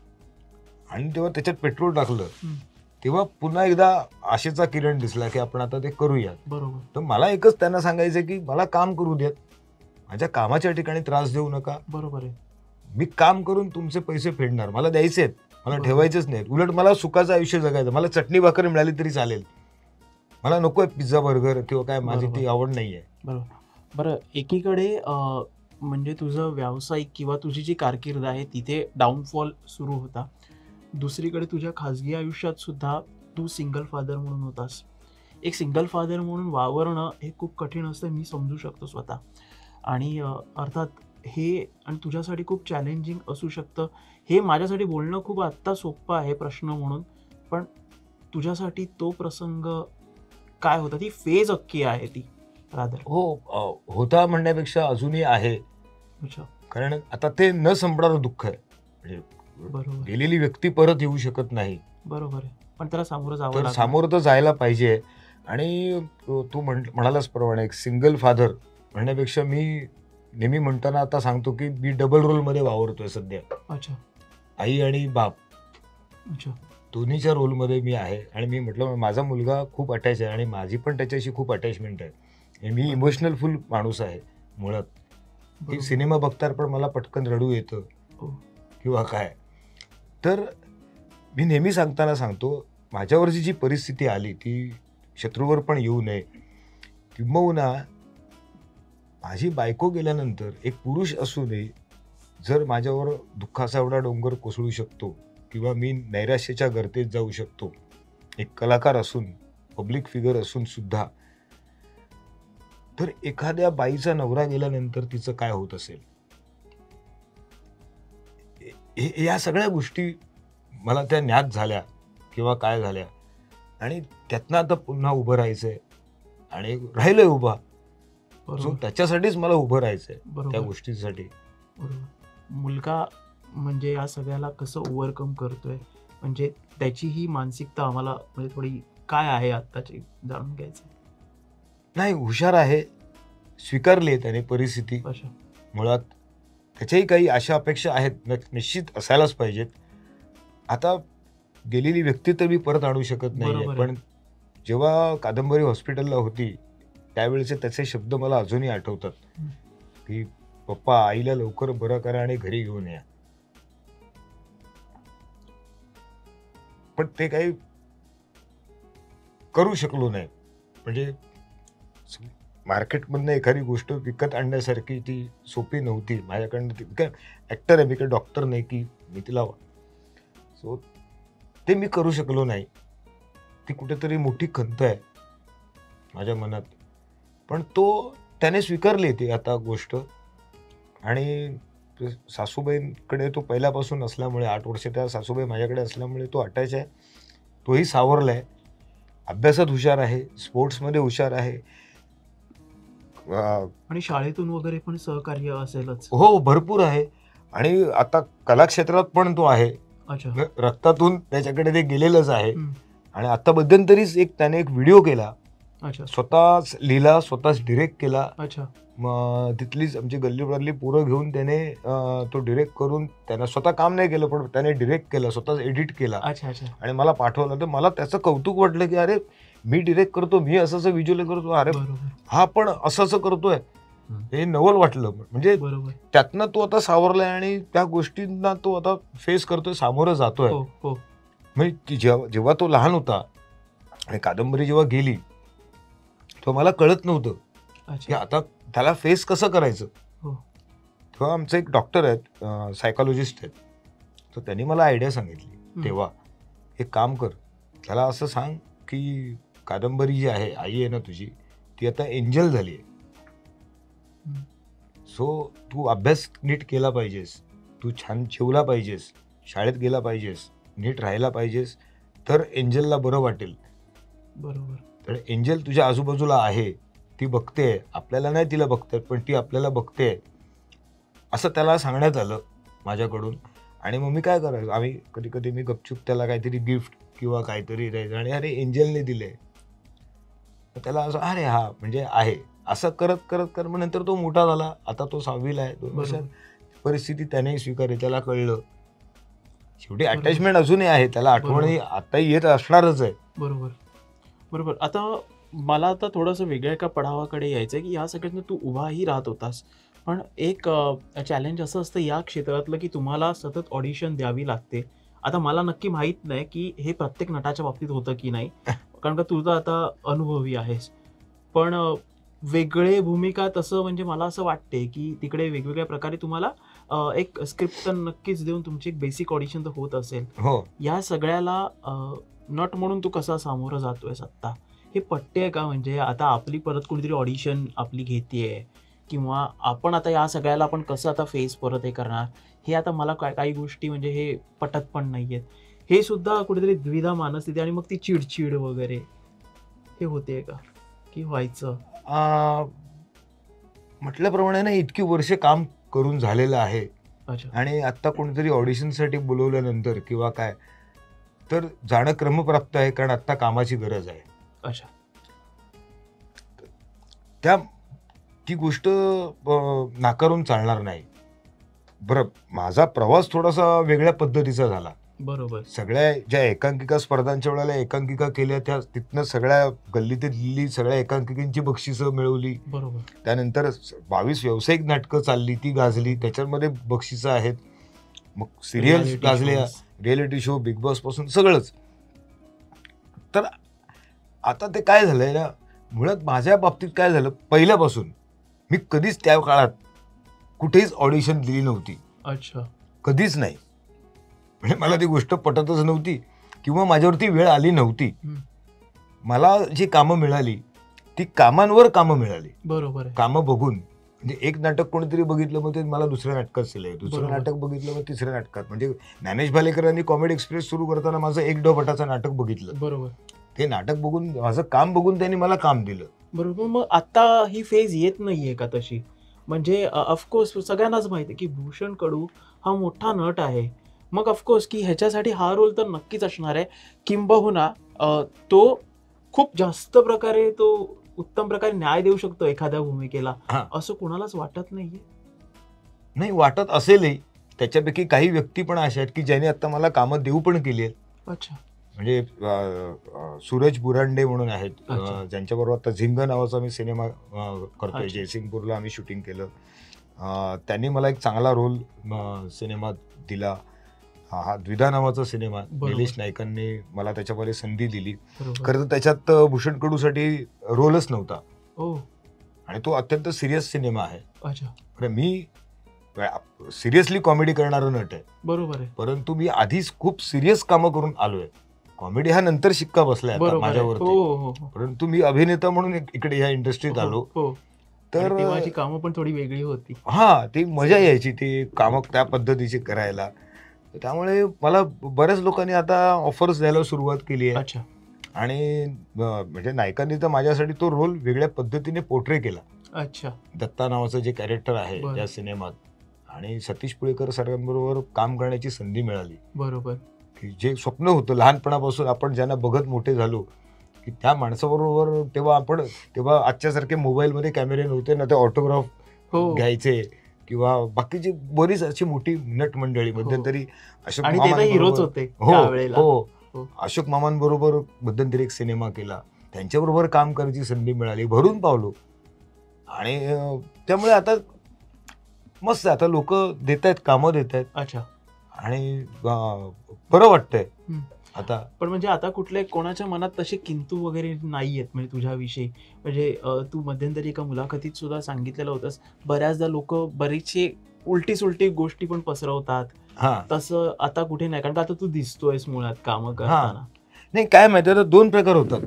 आणि तेव्हा त्याच्यात पेट्रोल टाकलं, तेव्हा पुन्हा एकदा आशेचा किरण दिसला की आपण आता ते करूया. बरोबर. तर मला एकच त्यांना सांगायचं की मला काम करू द्यात, माझ्या कामाच्या ठिकाणी त्रास देऊ नका. बरोबर आहे. मी काम करून तुमचे पैसे फेडणार, मला द्यायचे आहेत, मला ठेवायचेच नाहीत. उलट मला सुखाचं आयुष्य जगायचं, मला चटणी भाकर मिळाली तरी चालेल, मला नकोय पिझ्झा बर्गर किंवा काय, माझी ती आवड नाहीये. बरोबर. बरं, एकीकडे म्हणजे तुझं व्यावसायिक किंवा तुझी जी कारकीर्द आहे तिथे डाऊनफॉल सुरू होता, दुसरीकडे तुझ्या खाजगी आयुष्यात सुद्धा तू सिंगल फादर म्हणून होतास. एक सिंगल फादर म्हणून वावरणं हे खूप कठीण असतं, मी समजू शकतो स्वतः. आणि अर्थात हे आणि तुझ्यासाठी खूप चॅलेंजिंग असू शकतं. हे माझ्यासाठी बोलणं खूप आत्ता सोपं आहे प्रश्न म्हणून, पण तुझ्यासाठी तो प्रसंग काय होता, ती फेज अख्खी आहे ती रादर. हो, होता म्हणण्यापेक्षा अजूनही आहे. अच्छा. कारण आता ते न संपणारं दुःख आहे. म्हणजे बरोबर. गेलेली व्यक्ती परत येऊ शकत नाही. बरोबर आहे, पण त्याला सामोरं जावं तर लागतं. सामोरं तर जायला पाहिजे. आणि तू म्हणालाच प्रमाणे एक सिंगल फादर म्हणण्यापेक्षा मी नेहमी म्हणताना आता सांगतो की मी डबल रोलमध्ये वावरतोय सध्या. अच्छा. आई आणि बाप अच्छा. दोन्हीच्या रोलमध्ये मी आहे. आणि मी म्हटलं, माझा मुलगा खूप अटॅच आहे आणि माझी पण त्याच्याशी खूप अटॅचमेंट आहे. मी इमोशनल फुल माणूस आहे मुळात. की सिनेमा बघताना पण मला पटकन रडू येतं किंवा काय. तर मी नेहमी सांगताना सांगतो, माझ्यावरची जी परिस्थिती आली ती शत्रूवर पण येऊ नये. किंबहुना माझी बायको गेल्यानंतर एक पुरुष असूनही जर माझ्यावर दुःखाचा एवढा डोंगर कोसळू शकतो किंवा मी नैराश्याच्या गर्तेत जाऊ शकतो, एक कलाकार असून, पब्लिक फिगर असून सुद्धा, तर एखाद्या बाईचा नवरा गेल्यानंतर तिचं काय होत असेल, या सगळ्या गोष्टी मला त्या ज्ञात झाल्या किंवा काय झाल्या. आणि त्यातनं आता पुन्हा उभं राहायचंय आणि राहिलोय उभा. त्याच्यासाठीच मला उभं राहायचंय, त्या गोष्टींसाठी. मुलगा म्हणजे या सगळ्याला कसं ओव्हरकम करतोय, म्हणजे त्याची ही मानसिकता आम्हाला म्हणजे थोडी काय आहे आत्ताची जाणून घ्यायचं. नाही, हुशार आहे, स्वीकारली आहे त्याने परिस्थिती. मुळात त्याच्याही काही अशा अपेक्षा आहेत, निश्चित असायलाच पाहिजेत. आता गेलेली व्यक्ती तर मी परत आणू शकत नाही, पण जेव्हा कादंबरी हॉस्पिटलला होती त्यावेळेचे त्याचे शब्द मला अजूनही आठवतात की पप्पा, आईला लवकर बरं करा आणि घरी घेऊन या. पण ते काही करू शकलो नाही. म्हणजे मार्केटमधनं एखादी गोष्ट विकत आणण्यासारखी ती सोपी नव्हती माझ्याकडनं. ती काय ॲक्टर आहे मी, काही डॉक्टर नाही की मी तिला, सो ते मी करू शकलो नाही. ती कुठेतरी मोठी खंत आहे माझ्या मनात. पण त्याने स्वीकारली ती आता गोष्ट. आणि सासूबाईंकडे तो पहिल्यापासून असल्यामुळे, 8 वर्ष त्या सासूबाई माझ्याकडे असल्यामुळे तो अटॅच आहे. तोही सावरला आहे, अभ्यासात हुशार आहे, स्पोर्ट्समध्ये हुशार आहे. आणि शाळेतून वगैरे पण सहकार्य असेलच. हो, भरपूर आहे. आणि आता कलाक्षेत्रात पण तो आहे. रक्तातून त्याच्याकडे ते गेलेलंच आहे. आणि आता मध्यंतरीच त्याने एक व्हिडिओ केला, स्वतःच लिहिला, स्वतःच डिरेक्ट केला. मग तिथलीच आमची गल्लीवरली पोरं घेऊन त्याने तो डिरेक्ट करून, त्यानं स्वतः काम नाही केलं पण त्याने डिरेक्ट केलं, स्वतःच एडिट केला आणि मला पाठवला. तर मला त्याचं कौतुक वाटलं की अरे, मी डिरेक्ट करतो, मी असं व्हिज्युअल करतो, अरे हा पण असं करतोय, हे नवल वाटलं. म्हणजे त्यातनं तो आता सावरलाय आणि त्या गोष्टींना तो आता फेस करतोय, सामोरं जातोय. म्हणजे जेव्हा तो लहान होता आणि कादंबरी जेव्हा गेली तेव्हा मला कळत नव्हतं की अच्छा. आता त्याला फेस कसं करायचं. हो. तेव्हा आमचे एक डॉक्टर आहेत, सायकॉलॉजिस्ट आहेत, तर त्यांनी मला आयडिया सांगितली तेव्हा, एक काम कर, त्याला असं सांग की कादंबरी जी आहे, आई आहे ना तुझी, ती आता एंजल झाली आहे. सो तू अभ्यास नीट केला पाहिजेस, तू छान जेवला पाहिजेस, शाळेत गेला पाहिजेस, नीट राहायला पाहिजेस, तर एंजलला बरं वाटेल. बरोबर. तर एंजल तुझ्या आजूबाजूला आहे, ती बघते, आपल्याला नाही तिला बघतात पण ती आपल्याला बघते, असं त्याला सांगण्यात आलं माझ्याकडून. आणि मग मी काय करायचो, आम्ही कधी कधी मी गपचूप त्याला काहीतरी गिफ्ट किंवा काहीतरी द्यायचं आणि अरे एंजलने दिले, त्याला असं अरे हा म्हणजे आहे असं करत करत करत मग नंतर तो मोठा झाला. आता तो 6वीला आहे, 2 वर्षात परिस्थिती त्याने स्वीकारली, त्याला कळलं. शेवटी अटॅचमेंट अजूनही आहे, त्याला आठवणी आताही येत असणारच आहे. बरोबर बरोबर. आता मला आता थोडंसं वेगळ्या एका पडावाकडे यायचं आहे की या सगळ्यातनं तू उभाही राहत होतास, पण एक चॅलेंज असं असतं या क्षेत्रातलं की तुम्हाला सतत ऑडिशन द्यावी लागते. आता मला नक्की माहीत नाही की हे प्रत्येक नटाच्या बाबतीत होतं की नाही, कारण का तू तर आता अनुभवी आहेस, पण वेगळे भूमिका तसं म्हणजे मला असं वाटते की तिकडे वेगवेगळ्या प्रकारे तुम्हाला एक स्क्रिप्ट तर नक्कीच देऊन तुमची एक बेसिक ऑडिशन तर होत असेल. हो, या सगळ्याला नट म्हणून तू कसा सामोरं जातोयस आत्ता, हे पटते का? म्हणजे आता आपली परत कोणीतरी ऑडिशन आपली घेतेय किंवा आपण आता या सगळ्याला आपण कसं आता फेस परत हे करणार, हे आता मला काही गोष्टी म्हणजे हे पटत पण नाहीयेत. हे सुद्धा कुठेतरी द्विधा मानस्थिती आणि मग ती चिडचिड वगैरे हे होते का की व्हायचं? म्हटल्याप्रमाणे ना इतकी वर्ष काम करून झालेलं आहे अच्छा. आणि आत्ता कोणीतरी ऑडिशनसाठी बोलवल्यानंतर किंवा काय तर जाणं क्रमप्राप्त आहे, कारण आत्ता कामाची गरज आहे. अच्छा. ती गोष्ट नाकारून चालणार नाही. बरं, माझा प्रवास थोडासा वेगळ्या पद्धतीचा झाला. बरोबर. सगळ्या ज्या एकांकिका स्पर्धांच्या वेळेला एकांकिका केल्या, त्या तिथनं सगळ्या गल्ली ते दिल्ली सगळ्या एकांकिकांची बक्षिसं मिळवली. बरोबर. त्यानंतर 22 व्यावसायिक नाटकं चालली, ती गाजली, त्याच्यामध्ये बक्षिसं आहेत. मग सिरियल्स Reality गाजल्या, shows. Reality show, Bigg Boss पासून सगळंच. तर आता ते काय झालंय ना, मुळात माझ्या बाबतीत काय झालं, पहिल्यापासून मी कधीच त्या काळात कुठेच ऑडिशन दिली नव्हती. अच्छा. कधीच नाही. म्हणजे मला ती गोष्ट पटतच नव्हती किंवा माझ्यावरती वेळ आली नव्हती. मला जी कामं मिळाली ती कामांवर कामं मिळाली. बरोबर आहे. कामं बघून, म्हणजे एक नाटक कोणीतरी बघितलं मग ते मला दुसऱ्या नाटकात सिलेक्ट, दुसरं बरोबर. नाटक बघितलं मग तिसऱ्या नाटकात. म्हणजे ज्ञानेश भालेकरांनी कॉमेडी एक्सप्रेस सुरू करताना माझं एक डोबटाचं नाटक बघितलं. बरोबर. ते नाटक बघून, माझं काम बघून त्यांनी मला काम दिलं. बरोबर. मग आता ही फेज येत नाहीये का तशी? म्हणजे ऑफकोर्स सगळ्यांनाच माहिती आहे की भूषण कडू हा मोठा नट आहे. मग ऑफकोर्स की ह्याच्यासाठी हा रोल तर नक्कीच असणार आहे, किंबहुना तो खूप जास्त प्रकारे तो उत्तम प्रकारे न्याय देऊ शकतो एखाद्या भूमिकेला, हां. असं कोणालाच वाटत नाहीये. नाही वाटत असेलही. त्याच्यापैकी काही व्यक्ती पण अशा आहेत की ज्यांनी आता मला कामं देऊ पण केली आहेत. अच्छा. म्हणजे सूरज बुरांडे म्हणून आहेत, अच्छा. ज्यांच्याबरोबर आता झिंग नावाचा मी सिनेमा करतोय, अच्छा. जयसिंगपूरला आम्ही शूटिंग केलं. त्यांनी मला एक चांगला रोल सिनेमात दिला. हा द्विधा नावाचा सिनेमा बरोबर. निलेश नाईकांनी मला त्याच्यामध्ये संधी दिली. बरोबर. खरं तर त्याच्यात भूषण कडूसाठी रोलच नव्हता ओ. आणि तो अत्यंत सिरियस सिनेमा आहे. अच्छा. बरं, मी सिरियसली कॉमेडी करणारा नट आहे, बरोबर आहे. परंतु मी आधीच खूप सिरियस कामं करून आलोय. कॉमेडी हा नंतर शिक्का बसलाय आता बरोबर आहे. हो माझ्यावरती. हो हो. परंतु मी अभिनेता म्हणून इकडे ह्या इंडस्ट्रीत आलो. हो. तर आणि तेव्हाची कामं पण थोडी वेगळी होती. हा, ती मजा यायची ती कामं त्या पद्धतीची करायला. त्यामुळे मला बऱ्याच लोकांनी आता ऑफर्स द्यायला सुरुवात केली आहे. अच्छा. आणि म्हणजे नायकांनी तर माझ्यासाठी तो रोल वेगळ्या पद्धतीने पोर्ट्रे केला. अच्छा. दत्ता नावाचं जे कॅरेक्टर आहे बरं. या सिनेमात, आणि सतीश पुळेकर सरांबरोबर काम करण्याची संधी मिळाली, बरोबर. की जे स्वप्न होतं लहानपणापासून आपण ज्यांना बघत मोठे झालो, की त्या माणसाबरोबर तेव्हा आजच्यासारखे मोबाईलमध्ये कॅमेरे नव्हते ना, ते ऑटोग्राफ हो. घ्यायचे किंवा बाकीची बरीच अशी मोठी नट मंडळी. हो. मध्यंतरी अशोक आणि ते तर हिरोच मामांबरोबर, होते हो त्यावेळेला. हो, हो. अशोक मामांबरोबर मध्यंतरी एक सिनेमा केला, त्यांच्याबरोबर काम करायची संधी मिळाली, भरून पावलो. आणि त्यामुळे आता मस्त आहे, आता लोक देत आहेत, कामं देत आहेत अच्छा. आणि बरं वाटतंय. आता पण म्हणजे आता कुठले कोणाच्या मनात तसे किंतु वगैरे नाहीयेत म्हणजे तुझ्याविषयी. म्हणजे तू मध्यंतरी एका मुलाखतीत सुद्धा सांगितलेलं होतंस, बऱ्याचदा लोक बरीचशी उलटी सुलटी गोष्टी पण पसरवतात. हा तसं आता कुठे नाही, कारण का आता तू दिसतोयस मुळात कामं हा करताना. नाही, काय माहिती आता 2 प्रकार होतात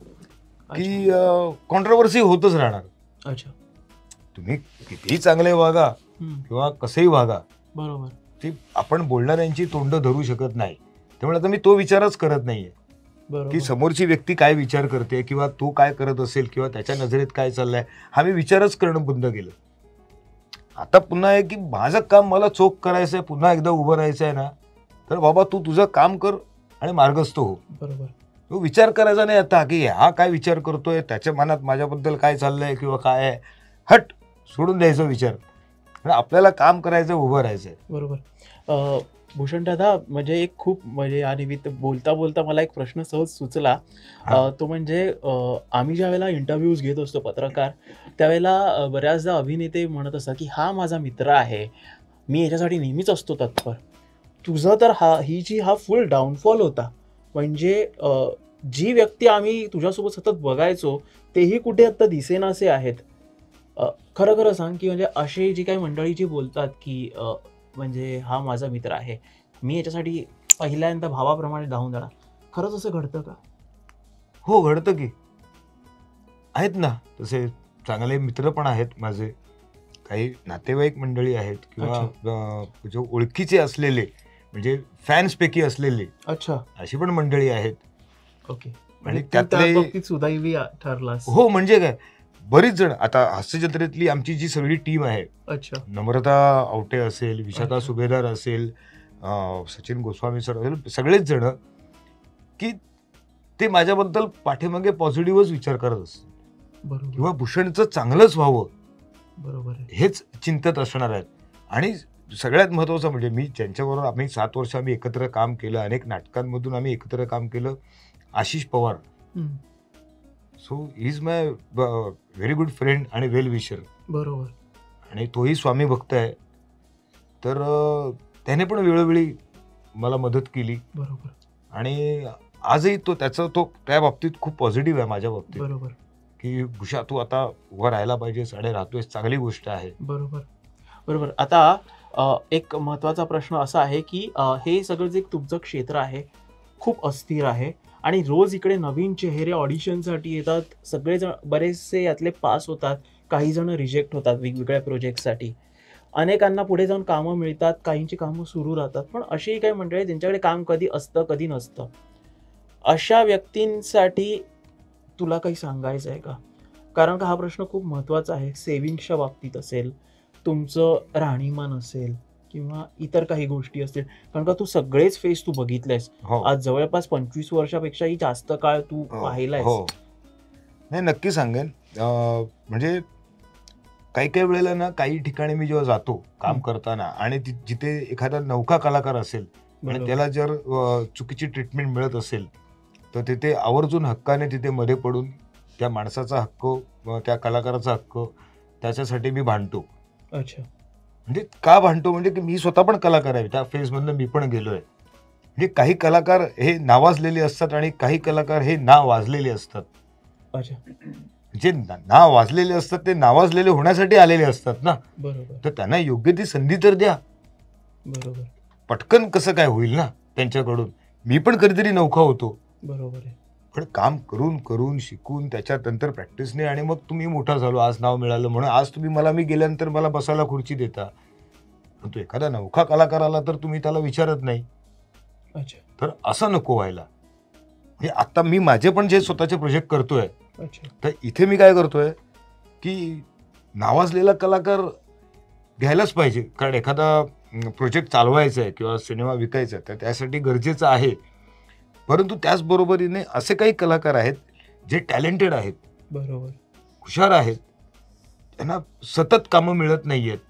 की अच्छा. कॉन्ट्रोवर्सी होतच राहणार. अच्छा. तुम्ही कितीही चांगले वागा हम्म. किंवा कसंही वागा, बरोबर. ती आपण बोलणाऱ्यांची तोंड धरू शकत नाही. त्यामुळे आता मी तो विचारच करत नाहीये की बरोबर. समोरची व्यक्ती काय विचार करते किंवा तो काय करत असेल किंवा त्याच्या नजरेत काय चाललंय, हा मी विचारच करणं बंद केलं. आता पुन्हा आहे की माझं काम मला चोख करायचंय, पुन्हा एकदा उभं राहायचंय ना, तर बाबा तू तुझं काम कर आणि मार्गस्थ हो. बरोबर. तो विचार करायचा नाही आता की हा काय विचार करतोय, त्याच्या मनात माझ्याबद्दल काय चाललंय किंवा काय आहे, हट सोडून द्यायचा विचार. आणि आपल्याला काम करायचं, उभं राहायचंय. बरोबर. भूषण दादा, म्हणजे एक खूप म्हणजे या निमित्त बोलता बोलता मला एक प्रश्न सहज सुचला. हा. तो म्हणजे आम्ही ज्या वेळेला इंटरव्ह्यूज घेत असतो पत्रकार, त्यावेळेला बऱ्याचदा अभिनेते म्हणत असतात की हा माझा मित्र आहे, मी याच्यासाठी नेहमीच असतो तत्पर. तुझं तर हा फुल डाऊनफॉल होता. म्हणजे जी व्यक्ती आम्ही तुझ्यासोबत सतत बघायचो तेही कुठे आता दिसेनासे आहेत. खरं खरं सांग की म्हणजे अशी जी काही मंडळी जी बोलतात की म्हणजे हा माझा मित्र आहे, मी याच्यासाठी पहिल्यांदा भावाप्रमाणे धावून जाणार, खरंच असं घडतं का? हो, घडतं की. आहेत ना तसे चांगले मित्र पण आहेत माझे, काही नातेवाईक मंडळी आहेत किंवा जे ओळखीचे असलेले म्हणजे फॅन्स पैकी असलेले अच्छा. अशी पण मंडळी आहेत. ओके. आणि तू त्या त्यातले बाबतीत सुदैवी ठरलास. हो, म्हणजे काय, बरीच जण आता हास्य जत्रेतली आमची जी सगळी टीम आहे, अच्छा. नम्रता आवटे असेल, विशाखा अच्छा. सुभेदार असेल, सचिन गोस्वामी सर असेल, सगळेच जण की ते माझ्याबद्दल पाठीमागे पॉझिटिव्हच विचार करत असतात बरोबर. किंवा भूषणचं चांगलंच व्हावं बरोबर आहे. हेच चिंतत असणार आहेत. आणि सगळ्यात महत्त्वाचं म्हणजे मी ज्यांच्याबरोबर आम्ही 7 वर्ष आम्ही एकत्र काम केलं, अनेक नाटकांमधून आम्ही एकत्र काम केलं, Ashish Pawar. Hmm. So is my very good friend आणि वेल विशर. बरोबर. आणि तोही स्वामी भक्त आहे. तर त्याने पण वेळोवेळी मला मदत केली. बरोबर. आणि आजही तो त्या बाबतीत खूप पॉझिटिव्ह आहे माझ्या बाबतीत बरोबर. की भूषा तू आता उभा राहायला पाहिजेस आणि राहतोयस, चांगली गोष्ट आहे. बरोबर. बरोबर. आता एक महत्त्वाचा प्रश्न असा आहे की हे सगळं जे तुमचं क्षेत्र आहे खूप अस्थिर आहे आणि रोज इकडे नवीन चेहरे ऑडिशनसाठी येतात. सगळेजण, बरेचसे यातले पास होतात, काही जण रिजेक्ट होतात वेगवेगळ्या प्रोजेक्टसाठी. अनेकांना पुढे जाऊन कामं मिळतात, काहींची कामं सुरू राहतात. पण अशी काही मंडळी ज्यांच्याकडे काम कधी असतं कधी नसतं. अशा व्यक्तींसाठी तुला काही सांगायचं आहे का? कारण का हा प्रश्न खूप महत्त्वाचा आहे. सेव्हिंग्सच्या बाबतीत असेल, तुमचं राहणीमान असेल किंवा इतर काही गोष्टी असतील. कारण का तू सगळेच फेस तू बघितलेस. हो आज जवळपास 25 वर्षापेक्षाही जास्त काळ तू हो पाहिलायस. हो. नाही, नक्की सांगेन. म्हणजे काही काही वेळेला ना, काही ठिकाणी मी जेव्हा जातो काम करताना आणि जिथे एखादा नवखा कलाकार असेल आणि बरोबर. त्याला जर चुकीची ट्रीटमेंट मिळत असेल तर तिथे आवर्जून हक्काने तिथे मध्ये पडून त्या माणसाचा हक्क, त्या कलाकाराचा हक्क त्याच्यासाठी मी भांडतो. अच्छा. म्हणजे का भांडतो म्हणजे की मी स्वतः पण कलाकार आहे, त्या फेजमधनं मी पण गेलोय. म्हणजे काही कलाकार हे नावाजलेले असतात आणि काही कलाकार हे नावाजलेले असतात. अच्छा. जे नावाजलेले असतात ते नावाजलेले होण्यासाठी आलेले असतात ना, बरोबर. तर त्यांना योग्य ती संधी तर द्या. बरोबर. पटकन कसं काय होईल ना त्यांच्याकडून. मी पण कधीतरी नवखा होतो, बरोबर आहे. पण काम करून करून शिकून त्याच्यानंतर प्रॅक्टिसने आणि मग तुम्ही मोठा झालो, आज नाव मिळालं म्हणून आज तुम्ही मी गेल्यानंतर मला बसायला खुर्ची देता. पण तो एखादा नवखा कलाकार आला तर तुम्ही त्याला विचारत नाही. अच्छा. तर असं नको व्हायला. म्हणजे आता मी माझे पण जे स्वतःचे प्रोजेक्ट करतोय, अच्छा. तर इथे मी काय करतोय की नावाजलेला कलाकार घ्यायलाच पाहिजे. कारण एखादा प्रोजेक्ट चालवायचा आहे किंवा सिनेमा विकायचा आहे तर त्यासाठी गरजेचं आहे. परंतु त्याचबरोबरीने असे काही कलाकार आहेत जे टॅलेंटेड आहेत, बरोबर. हुशार आहेत, त्यांना सतत कामं मिळत नाही आहेत,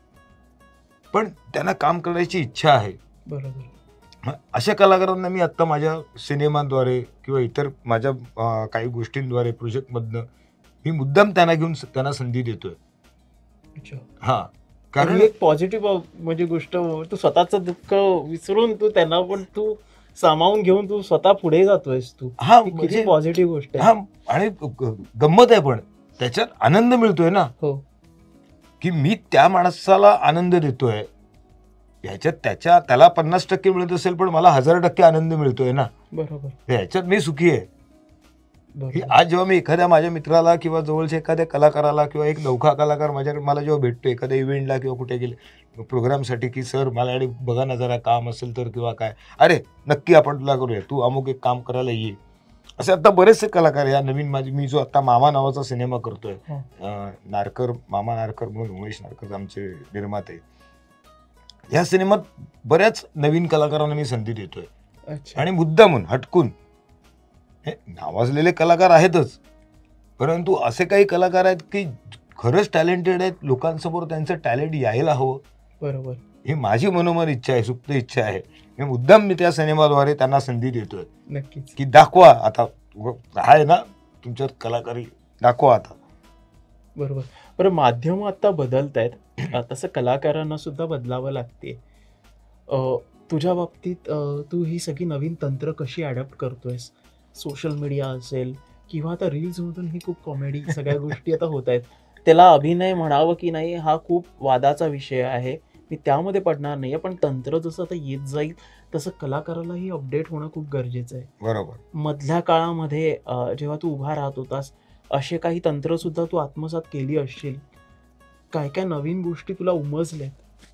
पण त्यांना काम करण्याची इच्छा आहे. बरोबर. मग अशा कलाकारांना मी आत्ता माझ्या सिनेमांद्वारे किंवा इतर माझ्या काही गोष्टींद्वारे प्रोजेक्टमधनं मी मुद्दाम त्यांना घेऊन त्यांना संधी देतोय. अच्छा. हां, कारण कारण एक पॉझिटिव्ह म्हणजे गोष्ट, तू स्वतःचं दुःख विसरून तू त्यांना पण तू सामावून घेऊन तू स्वतः पुढे जातोयस तू. हा ही किती म्हणजे पॉझिटिव्ह गोष्ट आहे. हा, आणि गंमत आहे, पण त्याच्यात आनंद मिळतोय ना, हो की मी त्या माणसाला आनंद देतोय. ह्याच्यात त्याला 50% मिळत असेल, पण मला 1000% आनंद मिळतोय ना. बरोबर ह्याच्यात मी सुखी आहे. की बरोबर. आज जेव्हा मी एखाद्या माझ्या मित्राला किंवा जवळच्या एखाद्या कलाकाराला किंवा एक नौखा कलाकार मला जेव्हा भेटतो एखाद्या इव्हेंटला किंवा कुठे गेले प्रोग्रामसाठी, की सर मला आणि बघा ना जरा काम असेल तर किंवा काय, अरे नक्की आपण तुला करूया, तू अमुक एक काम करायला ये. असे आता बरेचसे कलाकार या नवीन मी जो आता मामा नावाचा सिनेमा करतोय, मामा नारकर म्हणून उमेश नारकर आमचे निर्माते, या सिनेमात बऱ्याच नवीन कलाकारांना मी संधी देतोय. अच्छा. आणि मुद्दामून हटकून, हे नावाजलेले कलाकार आहेतच, परंतु असे काही कलाकार आहेत की खरंच टॅलेंटेड आहेत, लोकांसमोर त्यांचं टॅलेंट यायला हवं. बरोबर. ही माझी मनोमन इच्छा आहे, सुप्त इच्छा आहे. मी त्या सिनेमाद्वारे त्यांना संधी देतोय नक्कीच. की दाखवा आता, आहे ना तुमच्यात कलाकारी, दाखवा आता. बरोबर. बरं, माध्यम आता बदलत आहेत, तसं कलाकारांना सुद्धा बदलावं लागते. तुझ्या बाबतीत तू ही सगळी नवीन तंत्र कशी अडॅप्ट करतोयस? सोशल मीडिया असेल किंवा आता रील्समधून ही खूप कॉमेडी सगळ्या गोष्टी आता होत आहेत. त्याला अभिनय म्हणावं की नाही हा खूप वादाचा विषय आहे. मी त्यामध्ये पडणार नाही आहे, पण तंत्र जसं आता येत जाईल तसं कलाकारालाही अपडेट होणं खूप गरजेचं आहे. बरोबर. मधल्या काळामध्ये जेव्हा तू उभा राहत होतास, असे काही तंत्रसुद्धा तू आत्मसात केली असशील. काय काय नवीन गोष्टी तुला उमजल्यात?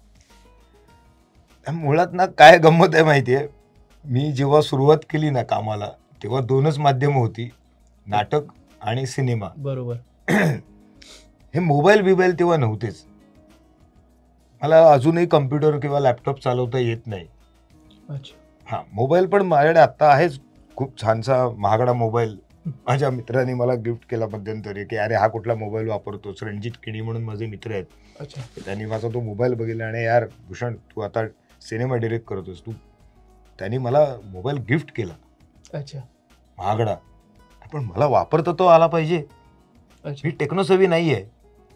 मुळात ना काय गंमत आहे माहितीये, मी जेव्हा सुरुवात केली ना कामाला, तेव्हा 2च माध्यमं होती, नाटक आणि सिनेमा. बरोबर. हे मोबाईल तेव्हा नव्हतेच. मला अजूनही कम्प्युटर किंवा लॅपटॉप चालवता येत नाही. अच्छा. हा, मोबाईल पण माझ्याकडे आत्ता आहेच, खूप छानसा महागडा मोबाईल. माझ्या मित्राने मला गिफ्ट केला मध्यंतरी, की अरे हा कुठला मोबाईल वापरतोस. रणजित किणी म्हणून माझे मित्र आहेत. अच्छा. त्यांनी माझा तो मोबाईल बघितला आणि यार भूषण तू आता सिनेमा डिरेक्ट करतोस तू, त्यांनी मला मोबाईल गिफ्ट केला. अच्छा. महागडा, पण मला वापरता तो आला पाहिजे. अच्छा. मी टेक्नोसवी नाही आहे.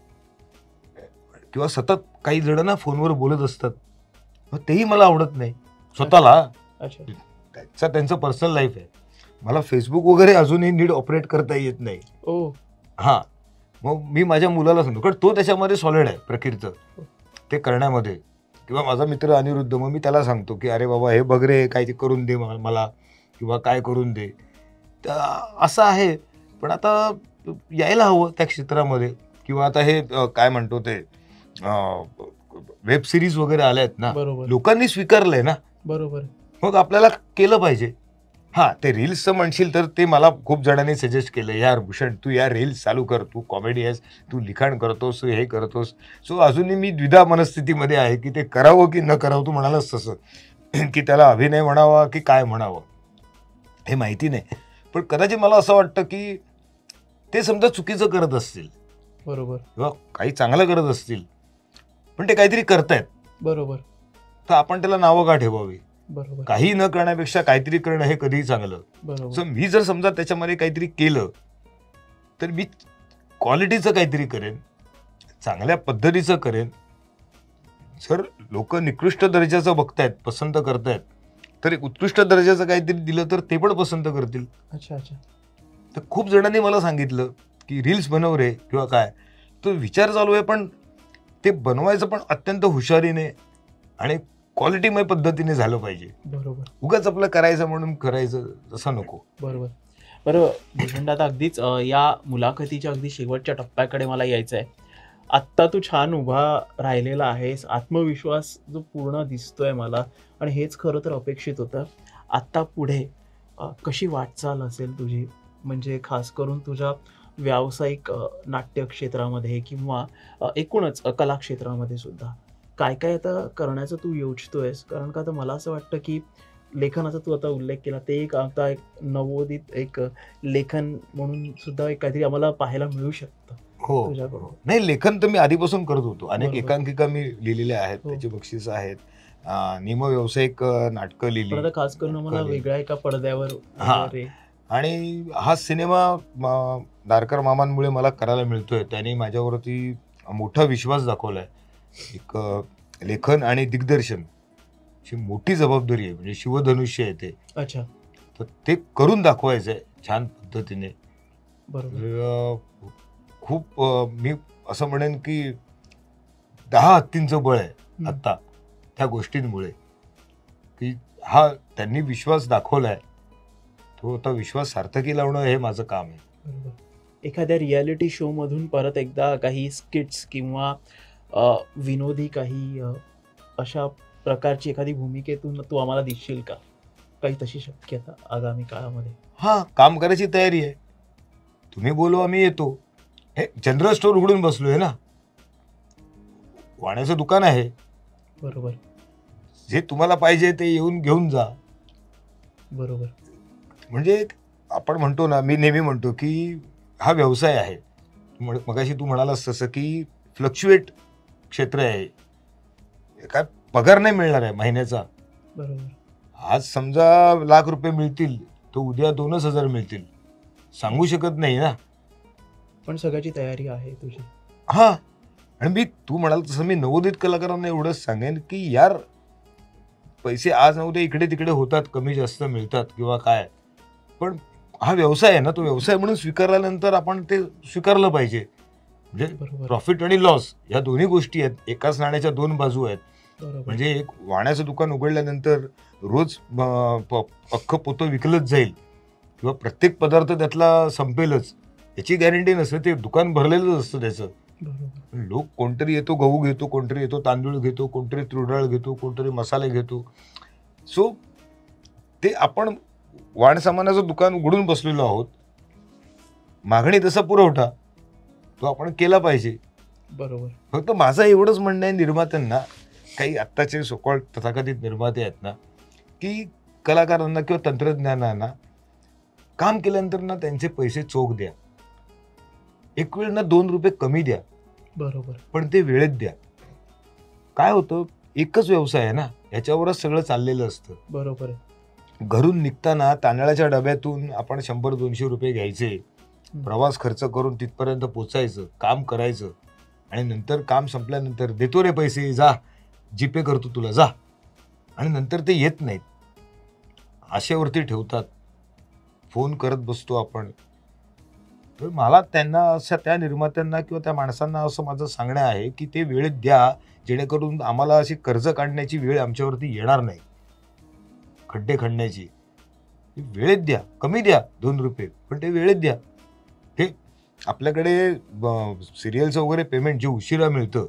किंवा सतत काही जण ना फोनवर बोलत असतात, मग तेही मला आवडत नाही स्वतःला. अच्छा. त्यांचं पर्सनल लाईफ आहे. मला फेसबुक वगैरे अजूनही नीट ऑपरेट करता येत नाही. ओ. हां, मग मी माझ्या मुलाला सांगतो, कारण तो त्याच्यामध्ये सॉलिड आहे प्रकीर्त ते करण्यामध्ये. किंवा माझा मित्र अनिरुद्ध, मग मी त्याला सांगतो की अरे बाबा हे बघ रे, काय ते करून दे मला, किंवा काय करून दे. तर असं आहे. पण आता यायला हवं त्या क्षेत्रामध्ये. किंवा आता हे काय म्हणतो ते वेब सिरीज वगैरे आल्या आहेत ना, बरोबर. लोकांनी स्वीकारलंय ना. बरोबर. मग आपल्याला केलं पाहिजे. हां, ते रील्सचं म्हणशील तर ते मला खूप जणांनी सजेस्ट केलं, यार भूषण तू या रील्स चालू कर, तू कॉमेडी आहेस, तू लिखाण करतोस, हे करतोस. सो अजूनही मी द्विधा मनस्थितीमध्ये आहे की ते करावं की न करावं. तू म्हणालास तसं की त्याला अभिनय म्हणावा की काय म्हणावं हे माहिती नाही. पण कदाचित मला असं वाटतं की ते समजा चुकीचं करत असतील, बरोबर, किंवा काही चांगलं करत असतील, पण ते काहीतरी करतायत, बरोबर, तर आपण त्याला नावं का ठेवावी. बरोबर, काही न करण्यापेक्षा काहीतरी करणं हे कधीही चांगलं. बरोबर. सो मी जर समजा त्याच्यामध्ये काहीतरी केलं तर मी क्वालिटीचं काहीतरी करेन, चांगल्या पद्धतीचं करेन. जर लोक निकृष्ट दर्जाचं बघतायत, पसंत करतायत, तर एक उत्कृष्ट दर्जाचं काहीतरी दिलं तर ते पण पसंत करतील. अच्छा अच्छा. तर खूप जणांनी मला सांगितलं की रील्स बनव रे किंवा काय. तो विचार चालू आहे, पण ते बनवायचं पण अत्यंत हुशारीने आणि क्वालिटीमय पद्धतीने झालं पाहिजे. बरोबर. उगाच आपलं करायचं म्हणून करायचं तसं नको. बरोबर. बरं भूषण दादा, अगदीच या मुलाखतीच्या अगदी शेवटच्या टप्प्याकडे मला यायचं आहे. आत्ता तू छान उभा राहिलेला आहेस, आत्मविश्वास जो पूर्ण दिसतोय मला, आणि हेच खरं तर अपेक्षित होतं. आत्ता पुढे कशी वाटचाल असेल तुझी, म्हणजे खास करून तुझ्या व्यावसायिक नाट्य क्षेत्रामध्ये किंवा एकूणच कला क्षेत्रामध्ये सुद्धा काय काय आता करण्याचं तू योजतोयस? कारण का आता मला असं वाटतं की लेखनाचा तू आता उल्लेख केला, ते एक आता एक नवोदित एक लेखन म्हणून सुद्धा एक काहीतरी आम्हाला पाहायला मिळू शकतं. हो, तुझ्याकडून. नाही लेखन तर मी आधीपासून करत होतो. अनेक बरोबर. एकांकिका मी लिहिलेल्या आहेत, हो. त्याची बक्षिसं आहेत. निमव्यावसायिक नाटकं पण लिहिली. आता खास करून मला वेगळ्या एका पडद्यावर हां. वगैरे. आणि हा सिनेमा नारकर मामांमुळे मला करायला मिळतोय. त्यांनी माझ्यावरती मोठा विश्वास दाखवलाय. एक लेखन आणि दिग्दर्शन ची मोठी जबाबदारी आहे, म्हणजे शिवधनुष्य आहे ते. अच्छा. तर ते करून दाखवायचं आहे छान पद्धतीने. बरोबर. खूप मी असं म्हणेन की 10 हत्तींचं बळ आहे आत्ता त्या गोष्टींमुळे, की हा त्यांनी विश्वास दाखवलाय, तो आता विश्वास सार्थकी लावणं हे माझं काम आहे. बरोबर. एखाद्या रियालिटी शो मधून परत एकदा काही स्किट्स किंवा विनोदी काही अशा प्रकारची एखादी भूमिकेतून तू आम्हाला दिसशील का? काही तशी शक्यता आगामी काळामध्ये? हा, काम करायची तयारी आहे. तुम्ही बोलवा, मी येतो. हे जनरल स्टोअर उघडून बसलोय ना, वाण्याचं दुकान आहे. बरोबर. जे तुम्हाला पाहिजे ते येऊन घेऊन जा. बरोबर. म्हणजे आपण म्हणतो ना, मी नेहमी म्हणतो की हा व्यवसाय आहे. मगाशी तू म्हणालास तसं की फ्लक्च्युएट क्षेत्र आहे. काय पगार नाही मिळणार आहे महिन्याचा. बरोबर. आज समजा ₹1,00,000 मिळतील, तर उद्या 2,000 मिळतील, सांगू शकत नाही ना. पण सगळ्याची तयारी आहे तुझी. हा, आणि तू म्हणाल तसं मी नवोदित कलाकारांना एवढंच सांगेन की यार, पैसे आज न उद्या इकडे तिकडे होतात, कमी जास्त मिळतात किंवा काय, पण हा व्यवसाय आहे ना, तो व्यवसाय म्हणून स्वीकारल्यानंतर आपण ते स्वीकारलं पाहिजे. म्हणजे प्रॉफिट आणि लॉस या दोन्ही गोष्टी आहेत, एकाच नाण्याच्या दोन बाजू आहेत. म्हणजे एक वाण्याचं दुकान उघडल्यानंतर रोज अख्खं पोतं विकलंच जाईल किंवा प्रत्येक पदार्थ त्यातला संपेलच याची गॅरंटी नसते. ते दुकान भरलेलंच असतं त्याचं. लोक कोणतरी येतो गहू घेतो, कोणतरी येतो तांदूळ घेतो, कोणतरी तुरडाळ घेतो, कोणतरी मसाले घेतो. सो ते आपण वाण सामानाचं दुकान उघडून बसलेलो आहोत. मागणी तसा पुरवठा तो आपण केला पाहिजे. बरोबर. फक्त माझं एवढंच म्हणणं आहे निर्मात्यांना, काही आत्ताचे सोकॉल तथाकथित निर्माते आहेत ना, की कलाकारांना किंवा तंत्रज्ञानांना काम केल्यानंतर ना त्यांचे पैसे चोख द्या. एक वेळ ना ₹2 कमी द्या. बरोबर. पण ते वेळेत द्या. काय होतं, एकच व्यवसाय आहे ना, याच्यावरच सगळं चाललेलं असतं. बरोबर. घरून निघताना तांदळाच्या डब्यातून आपण ₹100-200 घ्यायचे, प्रवास खर्च करून तिथपर्यंत पोचायचं, काम करायचं, आणि नंतर काम संपल्यानंतर देतो रे पैसे, जा जीपे करतो तुला, जा, आणि नंतर ते येत नाहीत, आशेवरती ठेवतात, फोन करत बसतो आपण. तर मला त्यांना असं, त्या निर्मात्यांना किंवा त्या माणसांना असं माझं सांगणं आहे की ते वेळेत द्या, जेणेकरून आम्हाला अशी कर्ज काढण्याची वेळ आमच्यावरती येणार नाही, खड्डे खणण्याची. वेळेत द्या, कमी द्या ₹2, पण ते वेळेत द्या. हे आपल्याकडे सिरियलचं वगैरे पेमेंट जे उशिरा मिळतं,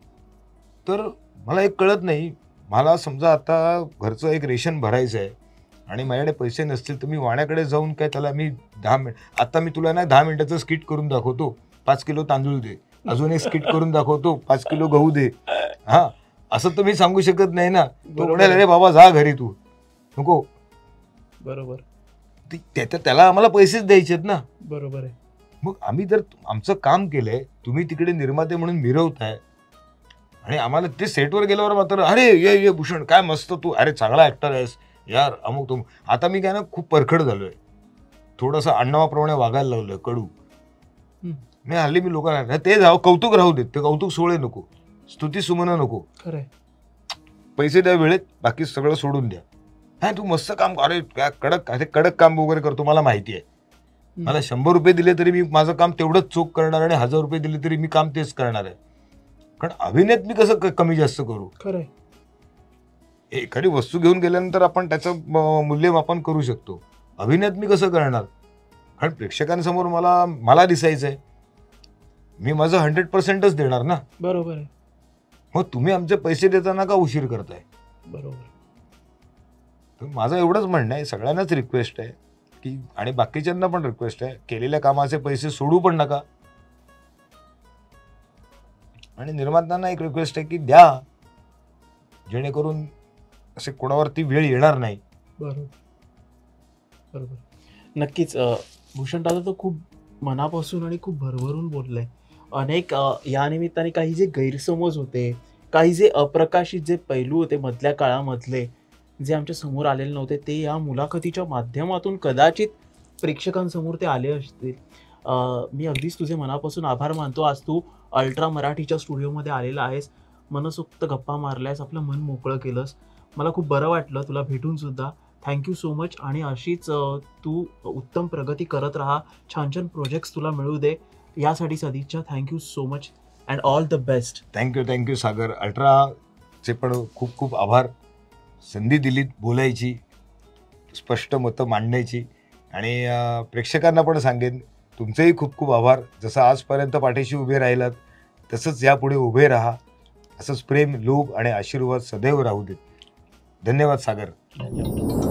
तर मला एक कळत नाही. मला समजा आता घरचं एक रेशन भरायचं आहे आणि माझ्याकडे पैसे नसतील, तर मी वाण्याकडे जाऊन काय त्याला मी 10 मिनिट, आता मी तुला ना 10 मिनिटाचं स्किट करून दाखवतो, 5 किलो तांदूळ दे, अजून एक स्किट करून दाखवतो, 5 किलो गहू दे. हा, असं तर मी सांगू शकत नाही ना. तो म्हणाल, अरे बाबा जा घरी, तू नको. बरोबर. त्याला आम्हाला पैसेच द्यायचेत ना. बरोबर आहे. मग आम्ही जर आमचं काम केलंय, तुम्ही तिकडे निर्माते म्हणून मिरवताय, आणि आम्हाला ते सेटवर गेल्यावर मात्र, अरे ये भूषण, काय मस्त तू, अरे चांगला ऍक्टर आहेस यार, अमुक तुम. आता मी काय ना खूप परखड झालोय, थोडंसं अण्णावाप्रमाणे वागायला लागलोय, कडू. मी हल्ली मी लोकांना ते जाऊ, कौतुक राहू देत, ते कौतुक सोहळे नको, स्तुती सुमनं नको, खरंय, पैसे द्या वेळेत, बाकी सगळं सोडून द्या. हा, तू मस्त काम, अरे काय कडक काम वगैरे करतो, मला माहिती आहे. मला ₹100 दिले तरी मी माझं काम तेवढंच चोख करणार, आणि ₹1000 दिले तरी मी काम तेच करणार आहे. कारण अभिनयात मी कसं कमी जास्त करू. खरंय. एखादी वस्तू घेऊन गेल्यानंतर आपण त्याचं मूल्यमापन करू शकतो, अभिनयात मी कसं करणार. कारण प्रेक्षकांसमोर मला दिसायचं आहे, मी माझं 100%च देणार ना. बरोबर आहे. मग तुम्ही आमचे पैसे देताना का उशीर करताय. बरोबर. तर माझं एवढंच म्हणणं आहे, सगळ्यांनाच रिक्वेस्ट आहे की, आणि बाकीच्यांना पण रिक्वेस्ट आहे, केलेल्या कामाचे पैसे सोडू पण नका. आणि निर्मात्यांना एक रिक्वेस्ट आहे की द्या, जेणेकरून असे कोणावरती वेळ येणार नाही. बरोबर. बरोबर. नक्कीच भूषण दादा तो खूप मनापासून आणि खूप भरभरून बोललाय. अनेक या निमित्ताने काही जे गैरसमज होते, काही जे अप्रकाशित जे पैलू होते मधल्या काळामधले, जे आमच्या समोर आलेले नव्हते, ते या मुलाखतीच्या माध्यमातून कदाचित प्रेक्षकांसमोर ते आले असतील. मी अगदीच तुझे मनापासून आभार मानतो. आज तू अल्ट्रा मराठीच्या स्टुडिओमध्ये आलेला आहेस, मनसोक्त गप्पा मारल्यास, आपलं मन मोकळं केलंस. मला खूप बरं वाटलं तुला भेटून सुद्धा. Thank you so much. आणि अशीच तू उत्तम प्रगती करत राहा. छान छान प्रोजेक्ट्स तुला मिळू दे. यासाठी सदिच्छा. Thank you so much and all the best. Thank you Sagar. अल्ट्राचे पण खूप खूप आभार. संधी दिलीत बोलायची, स्पष्ट मतं मांडण्याची. आणि प्रेक्षकांना पण सांगेन तुमचेही खूप खूप आभार. जसं आजपर्यंत पाठीशी उभे राहिलात तसंच यापुढे उभे राहा. असंच प्रेम, लोभ आणि आशीर्वाद सदैव राहू देत. धन्यवाद सागर. धन्यवाद.